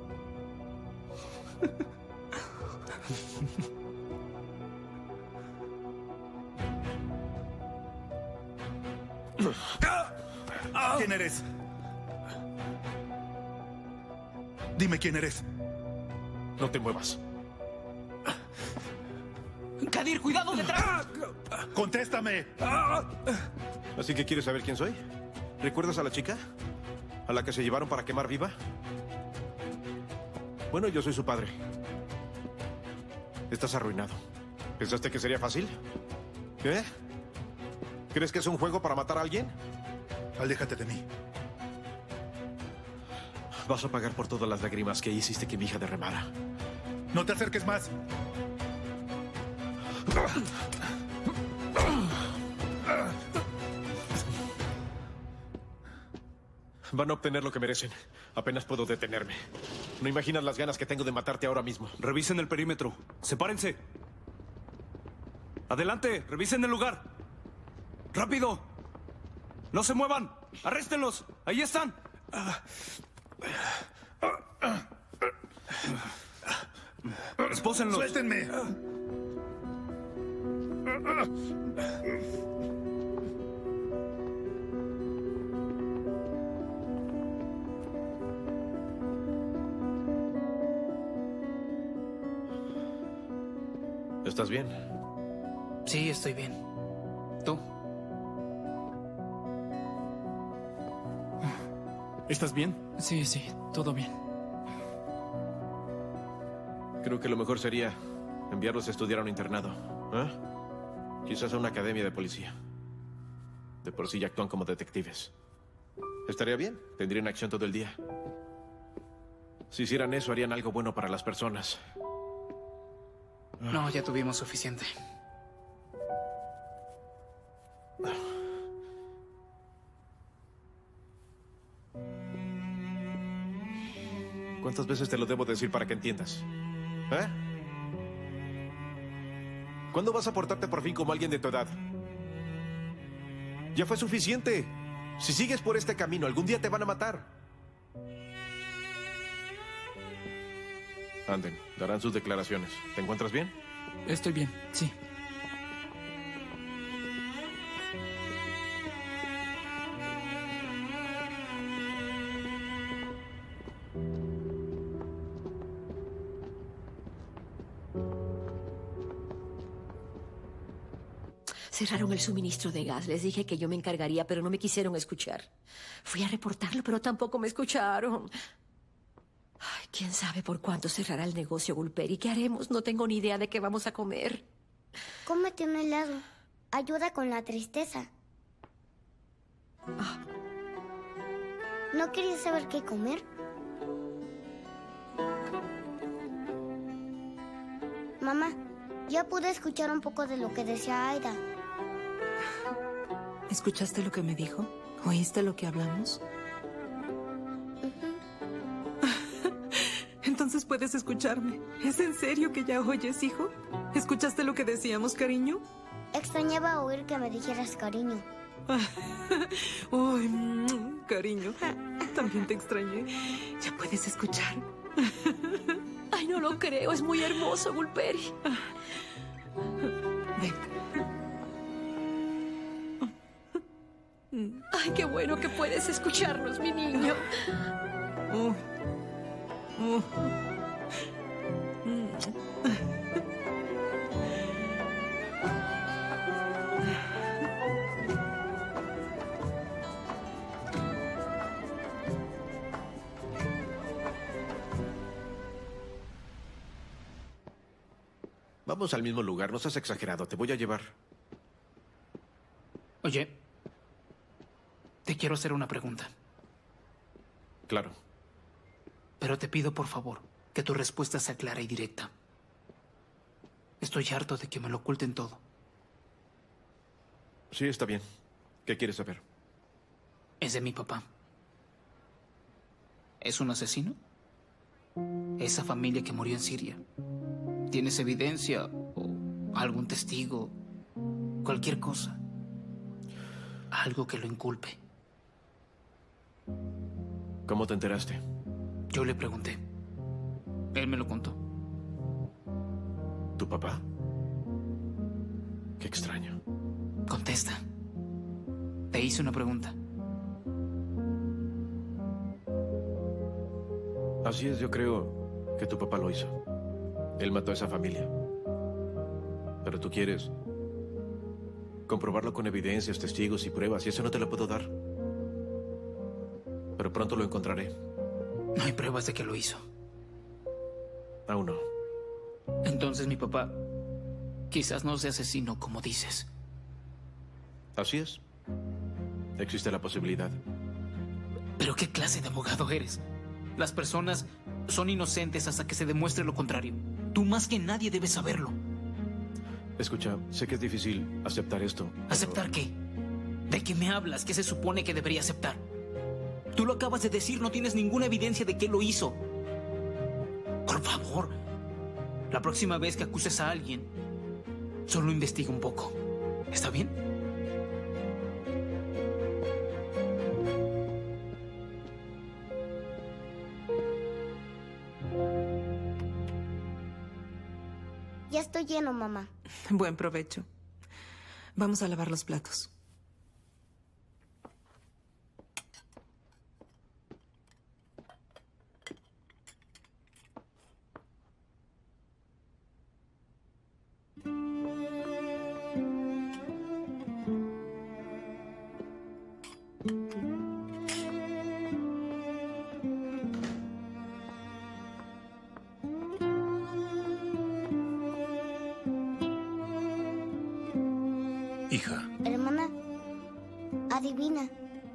¿Quién eres? Dime quién eres. No te muevas. ¡Kadir, cuidado detrás! ¡Contéstame! ¿Así que quieres saber quién soy? ¿Recuerdas a la chica? ¿A la que se llevaron para quemar viva? Bueno, yo soy su padre. Estás arruinado. ¿Pensaste que sería fácil? ¿Qué? ¿Crees que es un juego para matar a alguien? Aléjate de mí. Vas a pagar por todas las lágrimas que hiciste que mi hija derramara. ¡No te acerques más! Van a obtener lo que merecen. Apenas puedo detenerme. No imaginas las ganas que tengo de matarte ahora mismo. Revisen el perímetro. Sepárense. Adelante, revisen el lugar. ¡Rápido! ¡No se muevan! ¡Arréstenlos! ¡Ahí están! ¡Espósenlos! ¡Suéltenme! ¿Estás bien? Sí, estoy bien. ¿Tú? ¿Estás bien? Sí, todo bien. Creo que lo mejor sería enviarlos a estudiar a un internado. ¿Eh? Quizás a una academia de policía. De por sí ya actúan como detectives. Estaría bien. Tendrían acción todo el día. Si hicieran eso, harían algo bueno para las personas. No, ya tuvimos suficiente. ¿Cuántas veces te lo debo decir para que entiendas? ¿Eh? ¿Cuándo vas a portarte por fin como alguien de tu edad? Ya fue suficiente. Si sigues por este camino, algún día te van a matar. Anden, darán sus declaraciones. ¿Te encuentras bien? Estoy bien, sí. Cerraron el suministro de gas. Les dije que yo me encargaría, pero no me quisieron escuchar. Fui a reportarlo, pero tampoco me escucharon. Ay, quién sabe por cuánto cerrará el negocio Gulperi. ¿Qué haremos? No tengo ni idea de qué vamos a comer. Cómete un helado. Ayuda con la tristeza. ¿No querías saber qué comer? Mamá, ya pude escuchar un poco de lo que decía Aida. ¿Escuchaste lo que me dijo? ¿Oíste lo que hablamos? Entonces puedes escucharme. ¿Es en serio que ya oyes, hijo? ¿Escuchaste lo que decíamos, cariño? Extrañaba oír que me dijeras cariño. Ay, cariño. También te extrañé. Ya puedes escuchar. Ay, no lo creo. Es muy hermoso, Gulperi. Ven. Ay, qué bueno que puedes escucharnos, mi niño. Vamos al mismo lugar, no seas exagerado, te voy a llevar. Oye, te quiero hacer una pregunta. Claro. Pero te pido, por favor, que tu respuesta sea clara y directa. Estoy harto de que me lo oculten todo. Sí, está bien. ¿Qué quieres saber? Es de mi papá. ¿Es un asesino? Esa familia que murió en Siria. ¿Tienes evidencia o algún testigo? Cualquier cosa. Algo que lo inculpe. ¿Cómo te enteraste? Yo le pregunté. Él me lo contó. ¿Tu papá? Qué extraño. Contesta. Te hice una pregunta. Así es, yo creo que tu papá lo hizo. Él mató a esa familia. Pero tú quieres comprobarlo con evidencias, testigos y pruebas, y eso no te lo puedo dar. Pero pronto lo encontraré. No hay pruebas de que lo hizo. Aún no. Entonces mi papá quizás no sea asesino como dices. Así es. Existe la posibilidad. ¿Pero qué clase de abogado eres? Las personas son inocentes hasta que se demuestre lo contrario. Tú más que nadie debes saberlo. Escucha, sé que es difícil aceptar esto. ¿Aceptar qué? ¿De qué me hablas? ¿Qué se supone que debería aceptar? Tú lo acabas de decir, no tienes ninguna evidencia de que lo hizo. Por favor, la próxima vez que acuses a alguien, solo investiga un poco. ¿Está bien? Ya estoy lleno, mamá. Buen provecho. Vamos a lavar los platos. Hija. Hermana, adivina.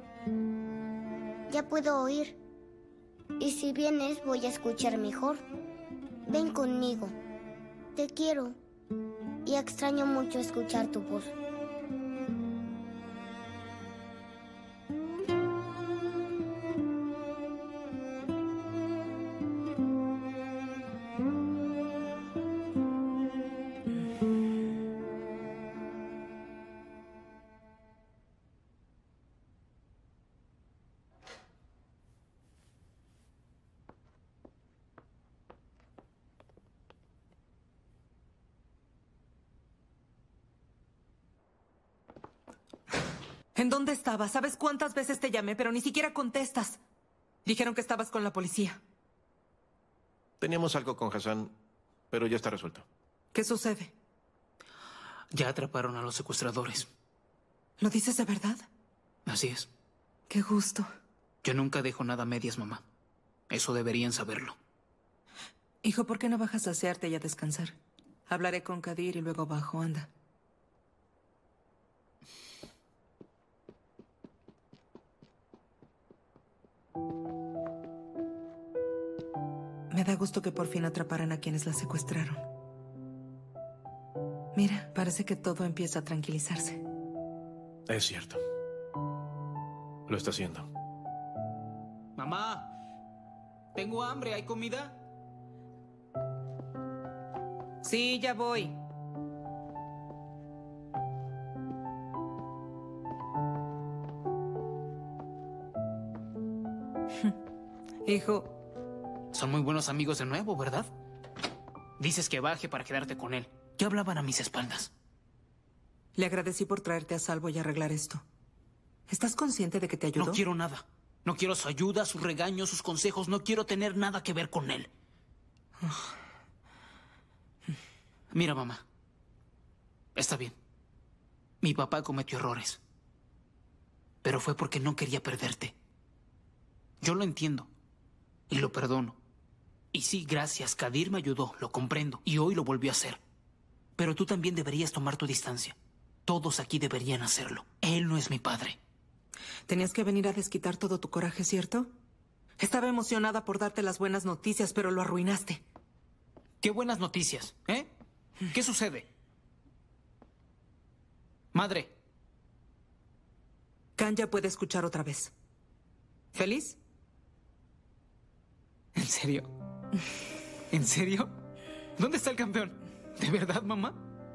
Ya puedo oír. Y si vienes, voy a escuchar mejor. Ven conmigo. Te quiero. Y extraño mucho escuchar tu voz. ¿En dónde estabas? ¿Sabes cuántas veces te llamé, pero ni siquiera contestas? Dijeron que estabas con la policía. Teníamos algo con Hassan, pero ya está resuelto. ¿Qué sucede? Ya atraparon a los secuestradores. ¿Lo dices de verdad? Así es. Qué gusto. Yo nunca dejo nada a medias, mamá. Eso deberían saberlo. Hijo, ¿por qué no bajas a asearte y a descansar? Hablaré con Kadir y luego bajo, anda. Me da gusto que por fin atraparan a quienes la secuestraron. Mira, parece que todo empieza a tranquilizarse. Es cierto. Lo está haciendo. Mamá, tengo hambre, ¿hay comida? Sí, ya voy. Hijo. Son muy buenos amigos de nuevo, ¿verdad? Dices que baje para quedarte con él. ¿Qué hablaban a mis espaldas? Le agradecí por traerte a salvo y arreglar esto. ¿Estás consciente de que te ayudó? No quiero nada. No quiero su ayuda, sus regaños, sus consejos. No quiero tener nada que ver con él. Mira, mamá. Está bien. Mi papá cometió errores. Pero fue porque no quería perderte. Yo lo entiendo. Y lo perdono. Y sí, gracias. Kadir me ayudó. Lo comprendo. Y hoy lo volvió a hacer. Pero tú también deberías tomar tu distancia. Todos aquí deberían hacerlo. Él no es mi padre. Tenías que venir a desquitar todo tu coraje, ¿cierto? Estaba emocionada por darte las buenas noticias, pero lo arruinaste. ¿Qué buenas noticias? ¿Eh? ¿Qué sucede? Madre. Khan ya puede escuchar otra vez. ¿Feliz? ¿En serio? ¿En serio? ¿Dónde está el campeón? ¿De verdad, mamá?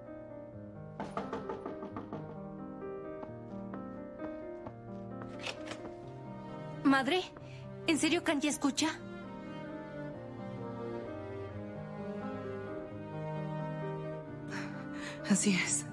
Madre, ¿en serio Khan ya escucha? Así es.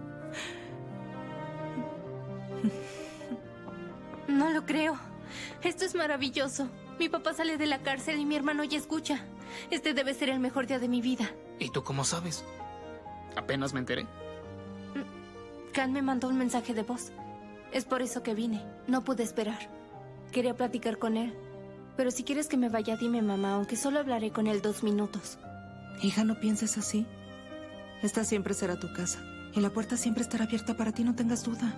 No lo creo. Esto es maravilloso. Mi papá sale de la cárcel y mi hermano ya escucha. Este debe ser el mejor día de mi vida. ¿Y tú cómo sabes? Apenas me enteré. Khan me mandó un mensaje de voz. Es por eso que vine. No pude esperar. Quería platicar con él. Pero si quieres que me vaya, dime, mamá, aunque solo hablaré con él 2 minutos. Hija, no pienses así. Esta siempre será tu casa. Y la puerta siempre estará abierta para ti, no tengas duda.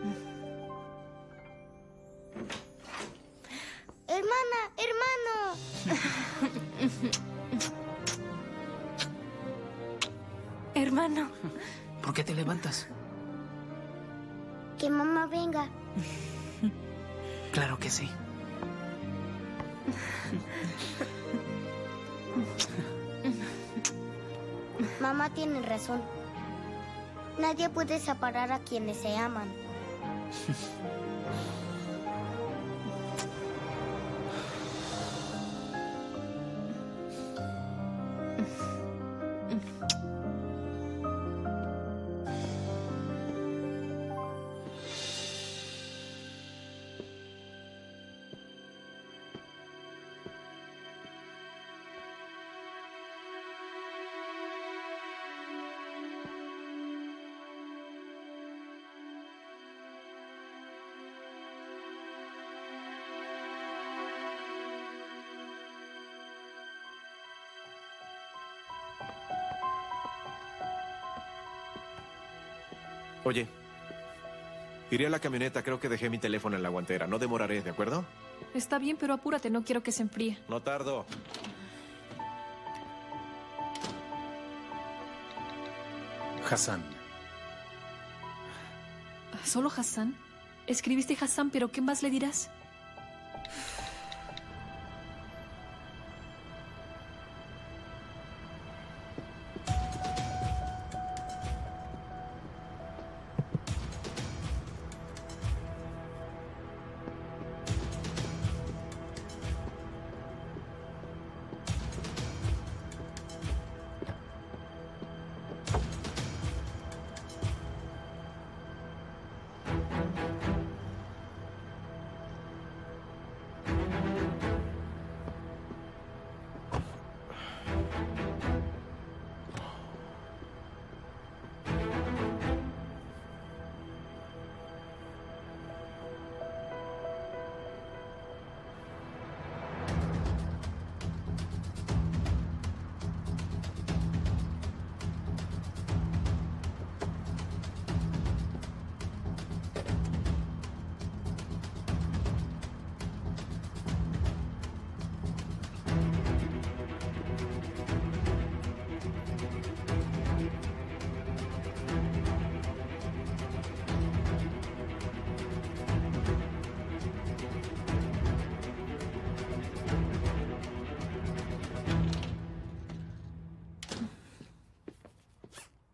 Hermano. ¿Por qué te levantas? Que mamá venga. Claro que sí. Mamá tiene razón. Nadie puede separar a quienes se aman. Oye, iré a la camioneta. Creo que dejé mi teléfono en la guantera. No demoraré, ¿de acuerdo? Está bien, pero apúrate. No quiero que se enfríe. No tardo. Hassan. ¿Solo Hassan? Escribiste Hassan, pero ¿qué más le dirás?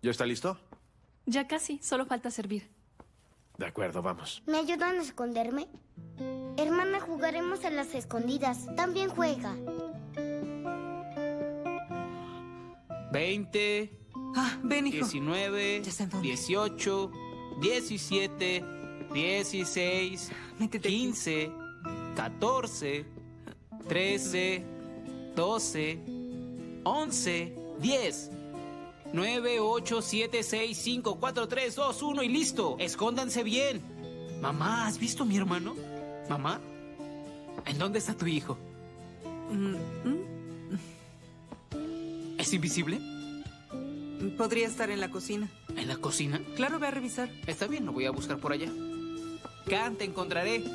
¿Ya está listo? Ya casi, solo falta servir. De acuerdo, vamos. ¿Me ayudan a esconderme? Hermana, jugaremos a las escondidas. También juega. 20. Ven, hijo. 19. 18. 17. 16. 15. 14. 13. 12. 11. 10. 9, 8, 7, 6, 5, 4, 3, 2, 1 y listo. Escóndanse bien. Mamá, ¿has visto a mi hermano? Mamá, ¿en dónde está tu hijo? ¿Es invisible? Podría estar en la cocina. ¿En la cocina? Claro, ve a revisar. Está bien, lo voy a buscar por allá. Can, te encontraré.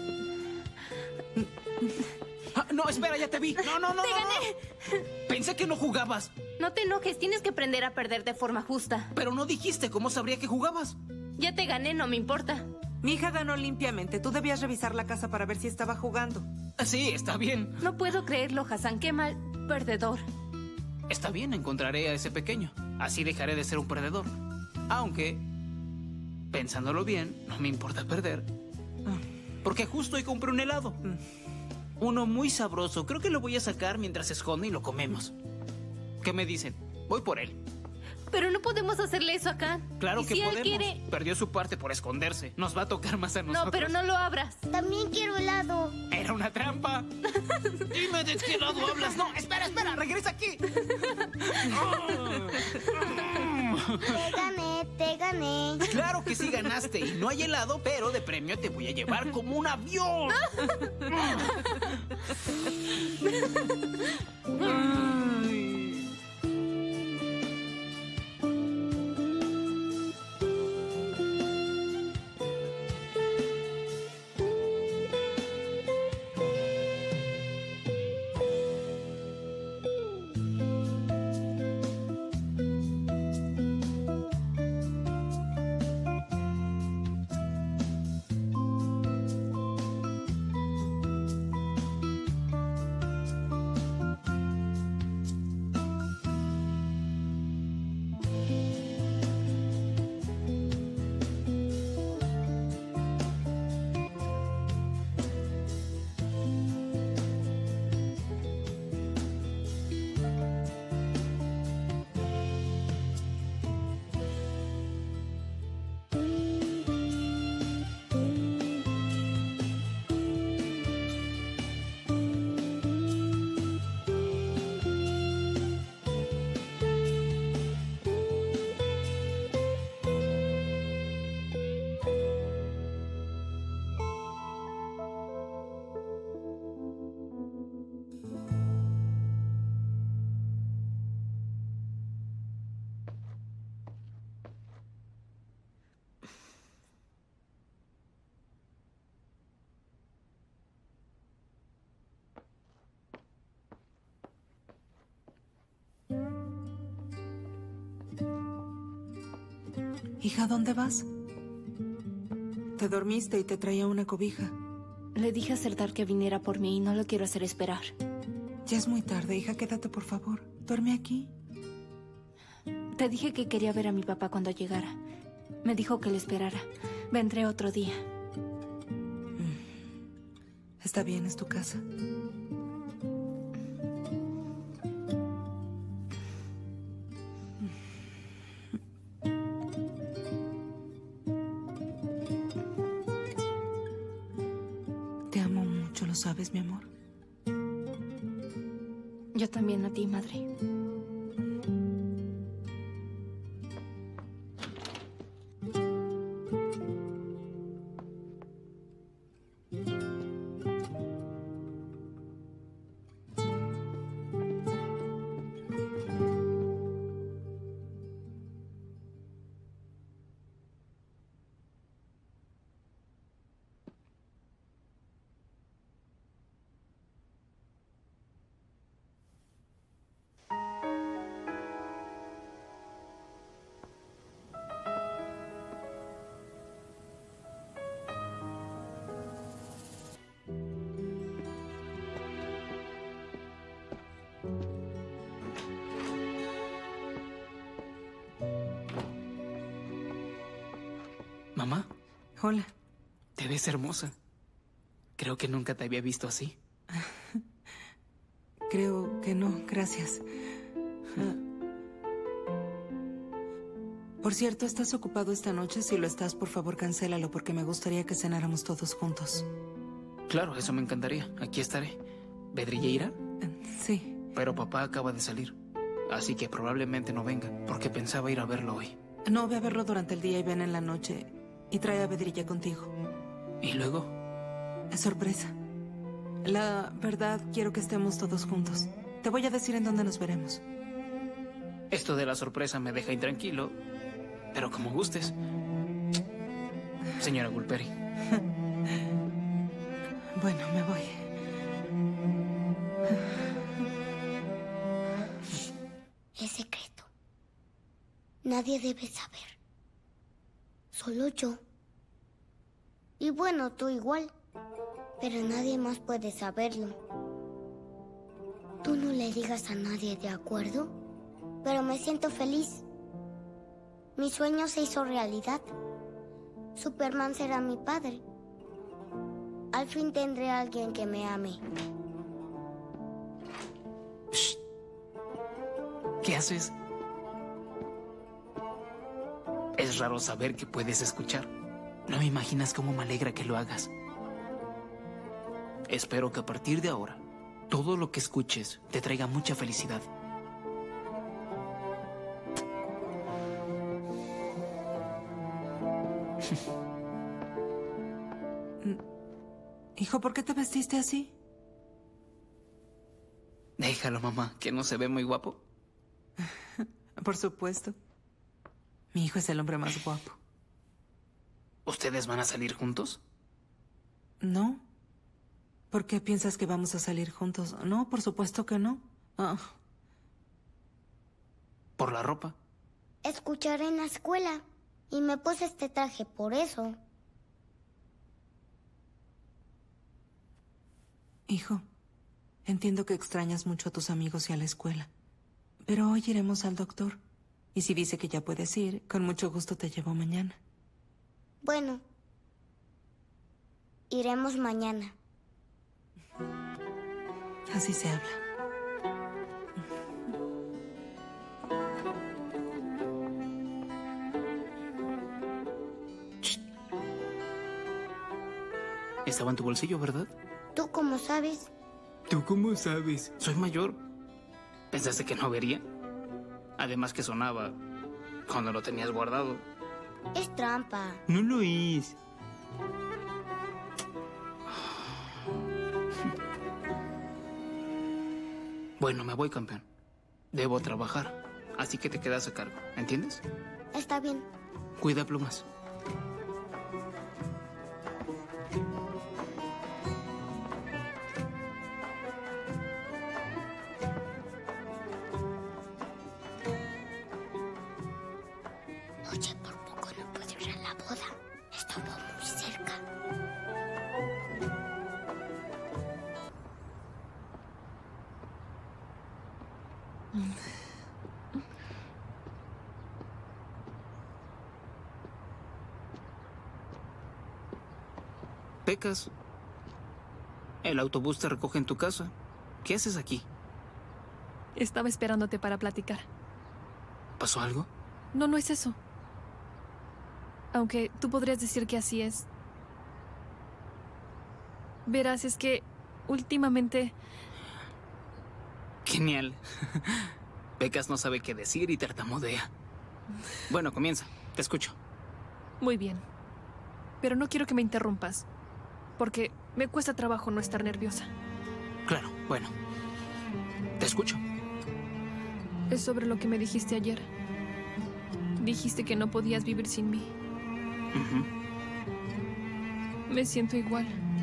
No, espera, ya te vi. No. ¡Te gané! Pensé que no jugabas. No te enojes, tienes que aprender a perder de forma justa. Pero no dijiste, ¿cómo sabría que jugabas? Ya te gané, no me importa. Mi hija ganó limpiamente. Tú debías revisar la casa para ver si estaba jugando. Sí, está bien. No puedo creerlo, Hassan. Qué mal perdedor. Está bien, encontraré a ese pequeño. Así dejaré de ser un perdedor. Aunque, pensándolo bien, no me importa perder. Porque justo hoy compré un helado. Uno muy sabroso. Creo que lo voy a sacar mientras se esconde y lo comemos. ¿Qué me dicen? Voy por él. Pero no podemos hacerle eso acá. Claro ¿Y que si podemos. él quiere? Perdió su parte por esconderse. Nos va a tocar más a nosotros. No, pero no lo abras. También quiero helado. Era una trampa. Dime de qué lado hablas. No, espera, regresa aquí. Te gané. Claro que sí ganaste. Y no hay helado, pero de premio te voy a llevar como un avión. Hija, ¿dónde vas? Te dormiste y te traía una cobija. Le dije a Serdar que viniera por mí y no lo quiero hacer esperar. Ya es muy tarde, hija. Quédate, por favor. Duerme aquí. Te dije que quería ver a mi papá cuando llegara. Me dijo que le esperara. Vendré otro día. Está bien, es tu casa. Te amo mucho, ¿lo sabes, mi amor? Yo también a ti, madre. Mamá. Hola. Te ves hermosa. Creo que nunca te había visto así. Creo que no, gracias. Por cierto, ¿estás ocupado esta noche? Si lo estás, por favor, cancélalo, porque me gustaría que cenáramos todos juntos. Claro, eso me encantaría. Aquí estaré. ¿Bedrilla irá? Sí. Pero papá acaba de salir. Así que probablemente no venga, porque pensaba ir a verlo hoy. No, ve a verlo durante el día y ven en la noche. Y trae a Bedrilla contigo. ¿Y luego? Es sorpresa. La verdad, quiero que estemos todos juntos. Te voy a decir en dónde nos veremos. Esto de la sorpresa me deja intranquilo, pero como gustes. Señora Gulperi. Bueno, me voy. Es secreto. Nadie debe saber. Solo yo. Y bueno, tú igual. Pero nadie más puede saberlo. Tú no le digas a nadie, ¿de acuerdo? Pero me siento feliz. Mi sueño se hizo realidad. Superman será mi padre. Al fin tendré a alguien que me ame. Shh. ¿Qué haces? Es raro saber que puedes escuchar. No me imaginas cómo me alegra que lo hagas. Espero que a partir de ahora, todo lo que escuches te traiga mucha felicidad. Hijo, ¿por qué te vestiste así? Déjalo, mamá, que no se ve muy guapo. Por supuesto. Mi hijo es el hombre más guapo. ¿Ustedes van a salir juntos? No. ¿Por qué piensas que vamos a salir juntos? No, por supuesto que no. ¿Por la ropa? Escucharé en la escuela. Y me puse este traje por eso. Hijo, entiendo que extrañas mucho a tus amigos y a la escuela. Pero hoy iremos al doctor. Y si dice que ya puedes ir, con mucho gusto te llevo mañana. Bueno. Iremos mañana. Así se habla. Estaba en tu bolsillo, ¿verdad? ¿Tú cómo sabes? ¿Tú cómo sabes? Soy mayor. ¿Pensaste que no vería? Además que sonaba cuando lo tenías guardado. Es trampa. No lo es. Bueno, me voy, campeón. Debo trabajar, así que te quedas a cargo, ¿entiendes? Está bien. Cuida plumas. Oye, por poco no puedo ir a la boda. Estuvo muy cerca. Pecas. El autobús te recoge en tu casa. ¿Qué haces aquí? Estaba esperándote para platicar. ¿Pasó algo? No, no es eso. Aunque tú podrías decir que así es. Verás, es que últimamente... Genial. Pecas no sabe qué decir y tartamudea. Bueno, comienza. Te escucho. Muy bien. Pero no quiero que me interrumpas. Porque me cuesta trabajo no estar nerviosa. Claro, bueno. Te escucho. Es sobre lo que me dijiste ayer. Dijiste que no podías vivir sin mí. Me siento igual.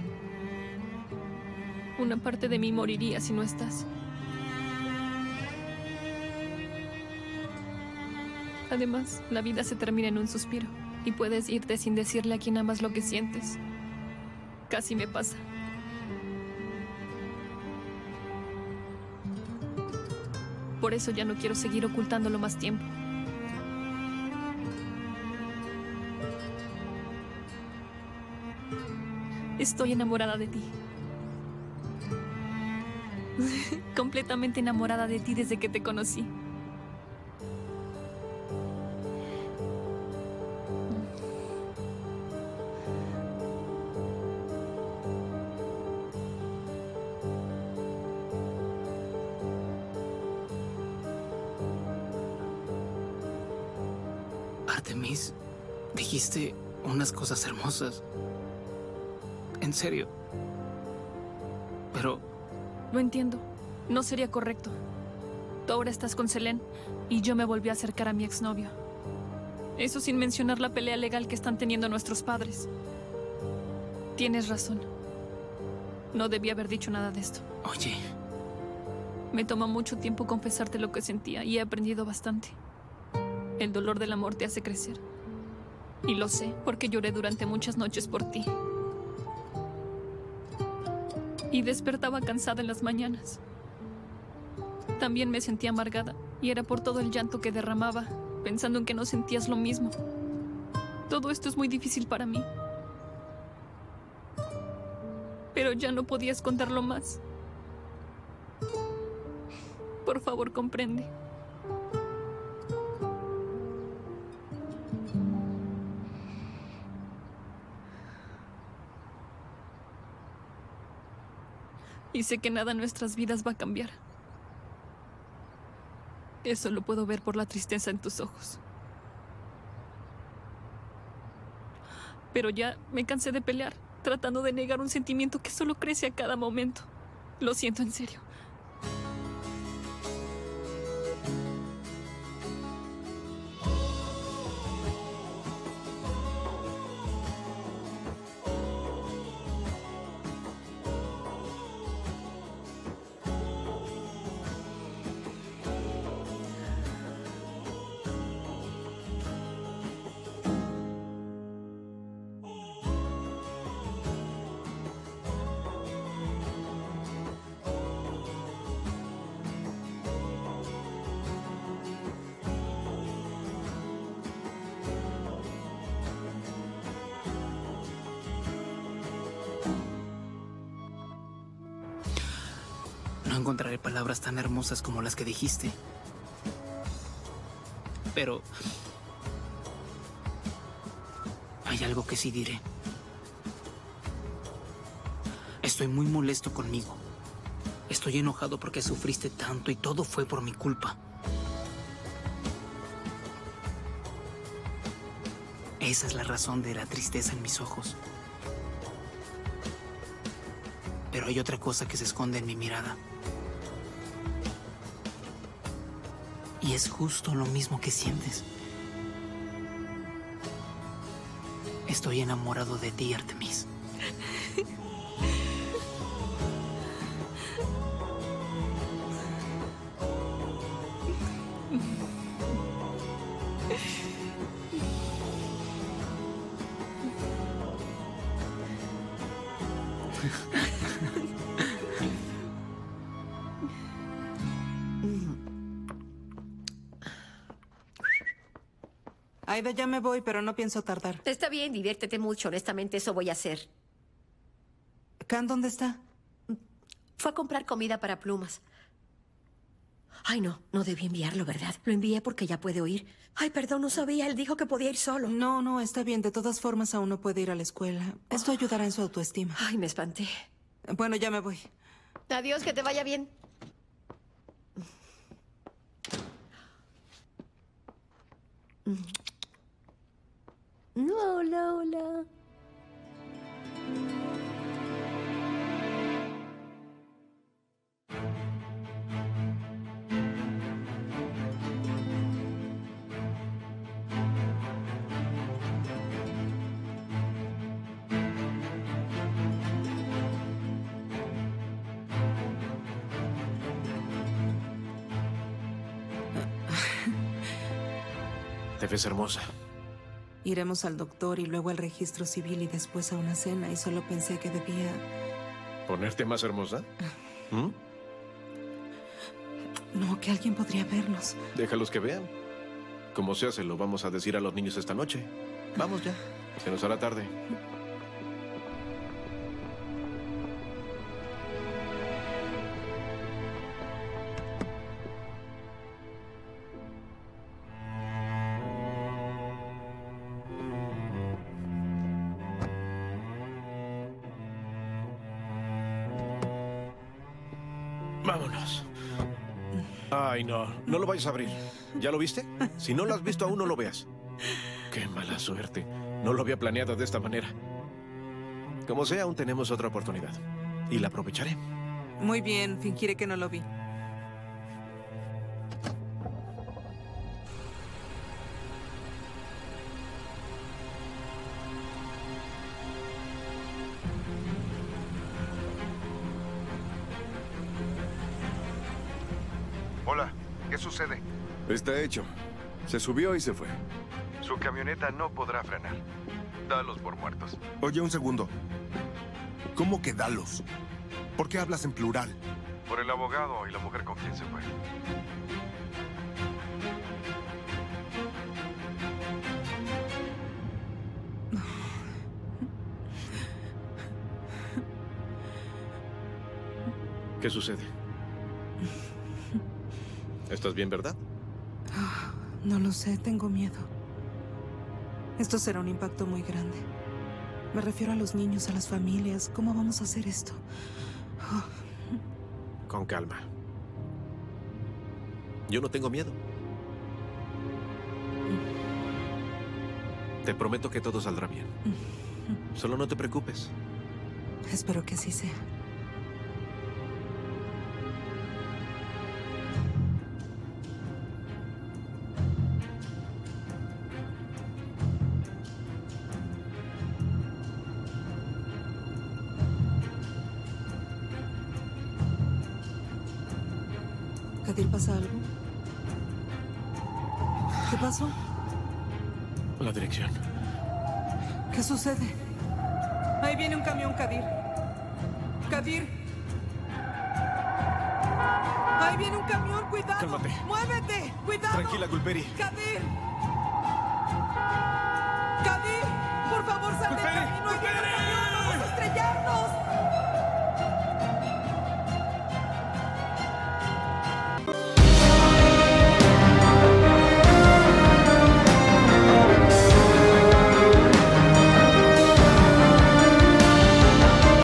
Una parte de mí moriría si no estás. Además, la vida se termina en un suspiro y puedes irte sin decirle a quien amas lo que sientes. Casi me pasa. Por eso ya no quiero seguir ocultándolo más tiempo. Estoy enamorada de ti. Completamente enamorada de ti desde que te conocí. Artemis, dijiste unas cosas hermosas. En serio. Pero... Lo entiendo. No sería correcto. Tú ahora estás con Selene y yo me volví a acercar a mi exnovio. Eso sin mencionar la pelea legal que están teniendo nuestros padres. Tienes razón. No debí haber dicho nada de esto. Oye. Me tomó mucho tiempo confesarte lo que sentía y he aprendido bastante. El dolor del amor te hace crecer. Y lo sé porque lloré durante muchas noches por ti. Y despertaba cansada en las mañanas. También me sentía amargada y era por todo el llanto que derramaba, pensando en que no sentías lo mismo. Todo esto es muy difícil para mí. Pero ya no podía esconderlo más. Por favor, comprende. Y sé que nada en nuestras vidas va a cambiar. Eso lo puedo ver por la tristeza en tus ojos. Pero ya me cansé de pelear, tratando de negar un sentimiento que solo crece a cada momento. Lo siento en serio. No encontraré palabras tan hermosas como las que dijiste. Pero... hay algo que sí diré. Estoy muy molesto conmigo. Estoy enojado porque sufriste tanto y todo fue por mi culpa. Esa es la razón de la tristeza en mis ojos. Pero hay otra cosa que se esconde en mi mirada. Y es justo lo mismo que sientes. Estoy enamorado de ti, Artemis. Aida, ya me voy, pero no pienso tardar. Está bien, diviértete mucho. Honestamente, eso voy a hacer. ¿Can dónde está? Fue a comprar comida para Plumas. Ay, no debí enviarlo, ¿verdad? Lo envié porque ya puede oír. Ay, perdón, no sabía. Él dijo que podía ir solo. No, está bien. De todas formas, aún no puede ir a la escuela. Esto ayudará en su autoestima. Ay, me espanté. Bueno, ya me voy. Adiós, que te vaya bien. No, Lola. Te ves hermosa. Iremos al doctor y luego al registro civil y después a una cena y solo pensé que debía... ¿Ponerte más hermosa? ¿Mm? No, que alguien podría vernos. Déjalos que vean. Como sea, se lo vamos a decir a los niños esta noche. Vamos ya. Se nos hará tarde. Ay, no. No lo vayas a abrir. ¿Ya lo viste? Si no lo has visto aún, no lo veas. Qué mala suerte. No lo había planeado de esta manera. Como sea, aún tenemos otra oportunidad. Y la aprovecharé. Muy bien, fingiré que no lo vi. Hola, ¿qué sucede? Está hecho. Se subió y se fue. Su camioneta no podrá frenar. Dalos por muertos. Oye, un segundo. ¿Cómo que dalos? ¿Por qué hablas en plural? Por el abogado y la mujer con quien se fue. ¿Qué sucede? ¿Estás bien, verdad? No lo sé, tengo miedo. Esto será un impacto muy grande. Me refiero a los niños, a las familias. ¿Cómo vamos a hacer esto? Con calma. Yo no tengo miedo. Te prometo que todo saldrá bien. Solo no te preocupes. Espero que así sea. ¿Kadir, pasa algo? ¿Qué pasó? La dirección. ¿Qué sucede? Ahí viene un camión, Kadir. ¡Kadir! ¡Ahí viene un camión! ¡Cuidado! Cálmate. ¡Muévete! ¡Cuidado! Tranquila, Gulperi. ¡Kadir! ¡Kadir! ¡Por favor, sal del camino! ¡Ahí viene un camión!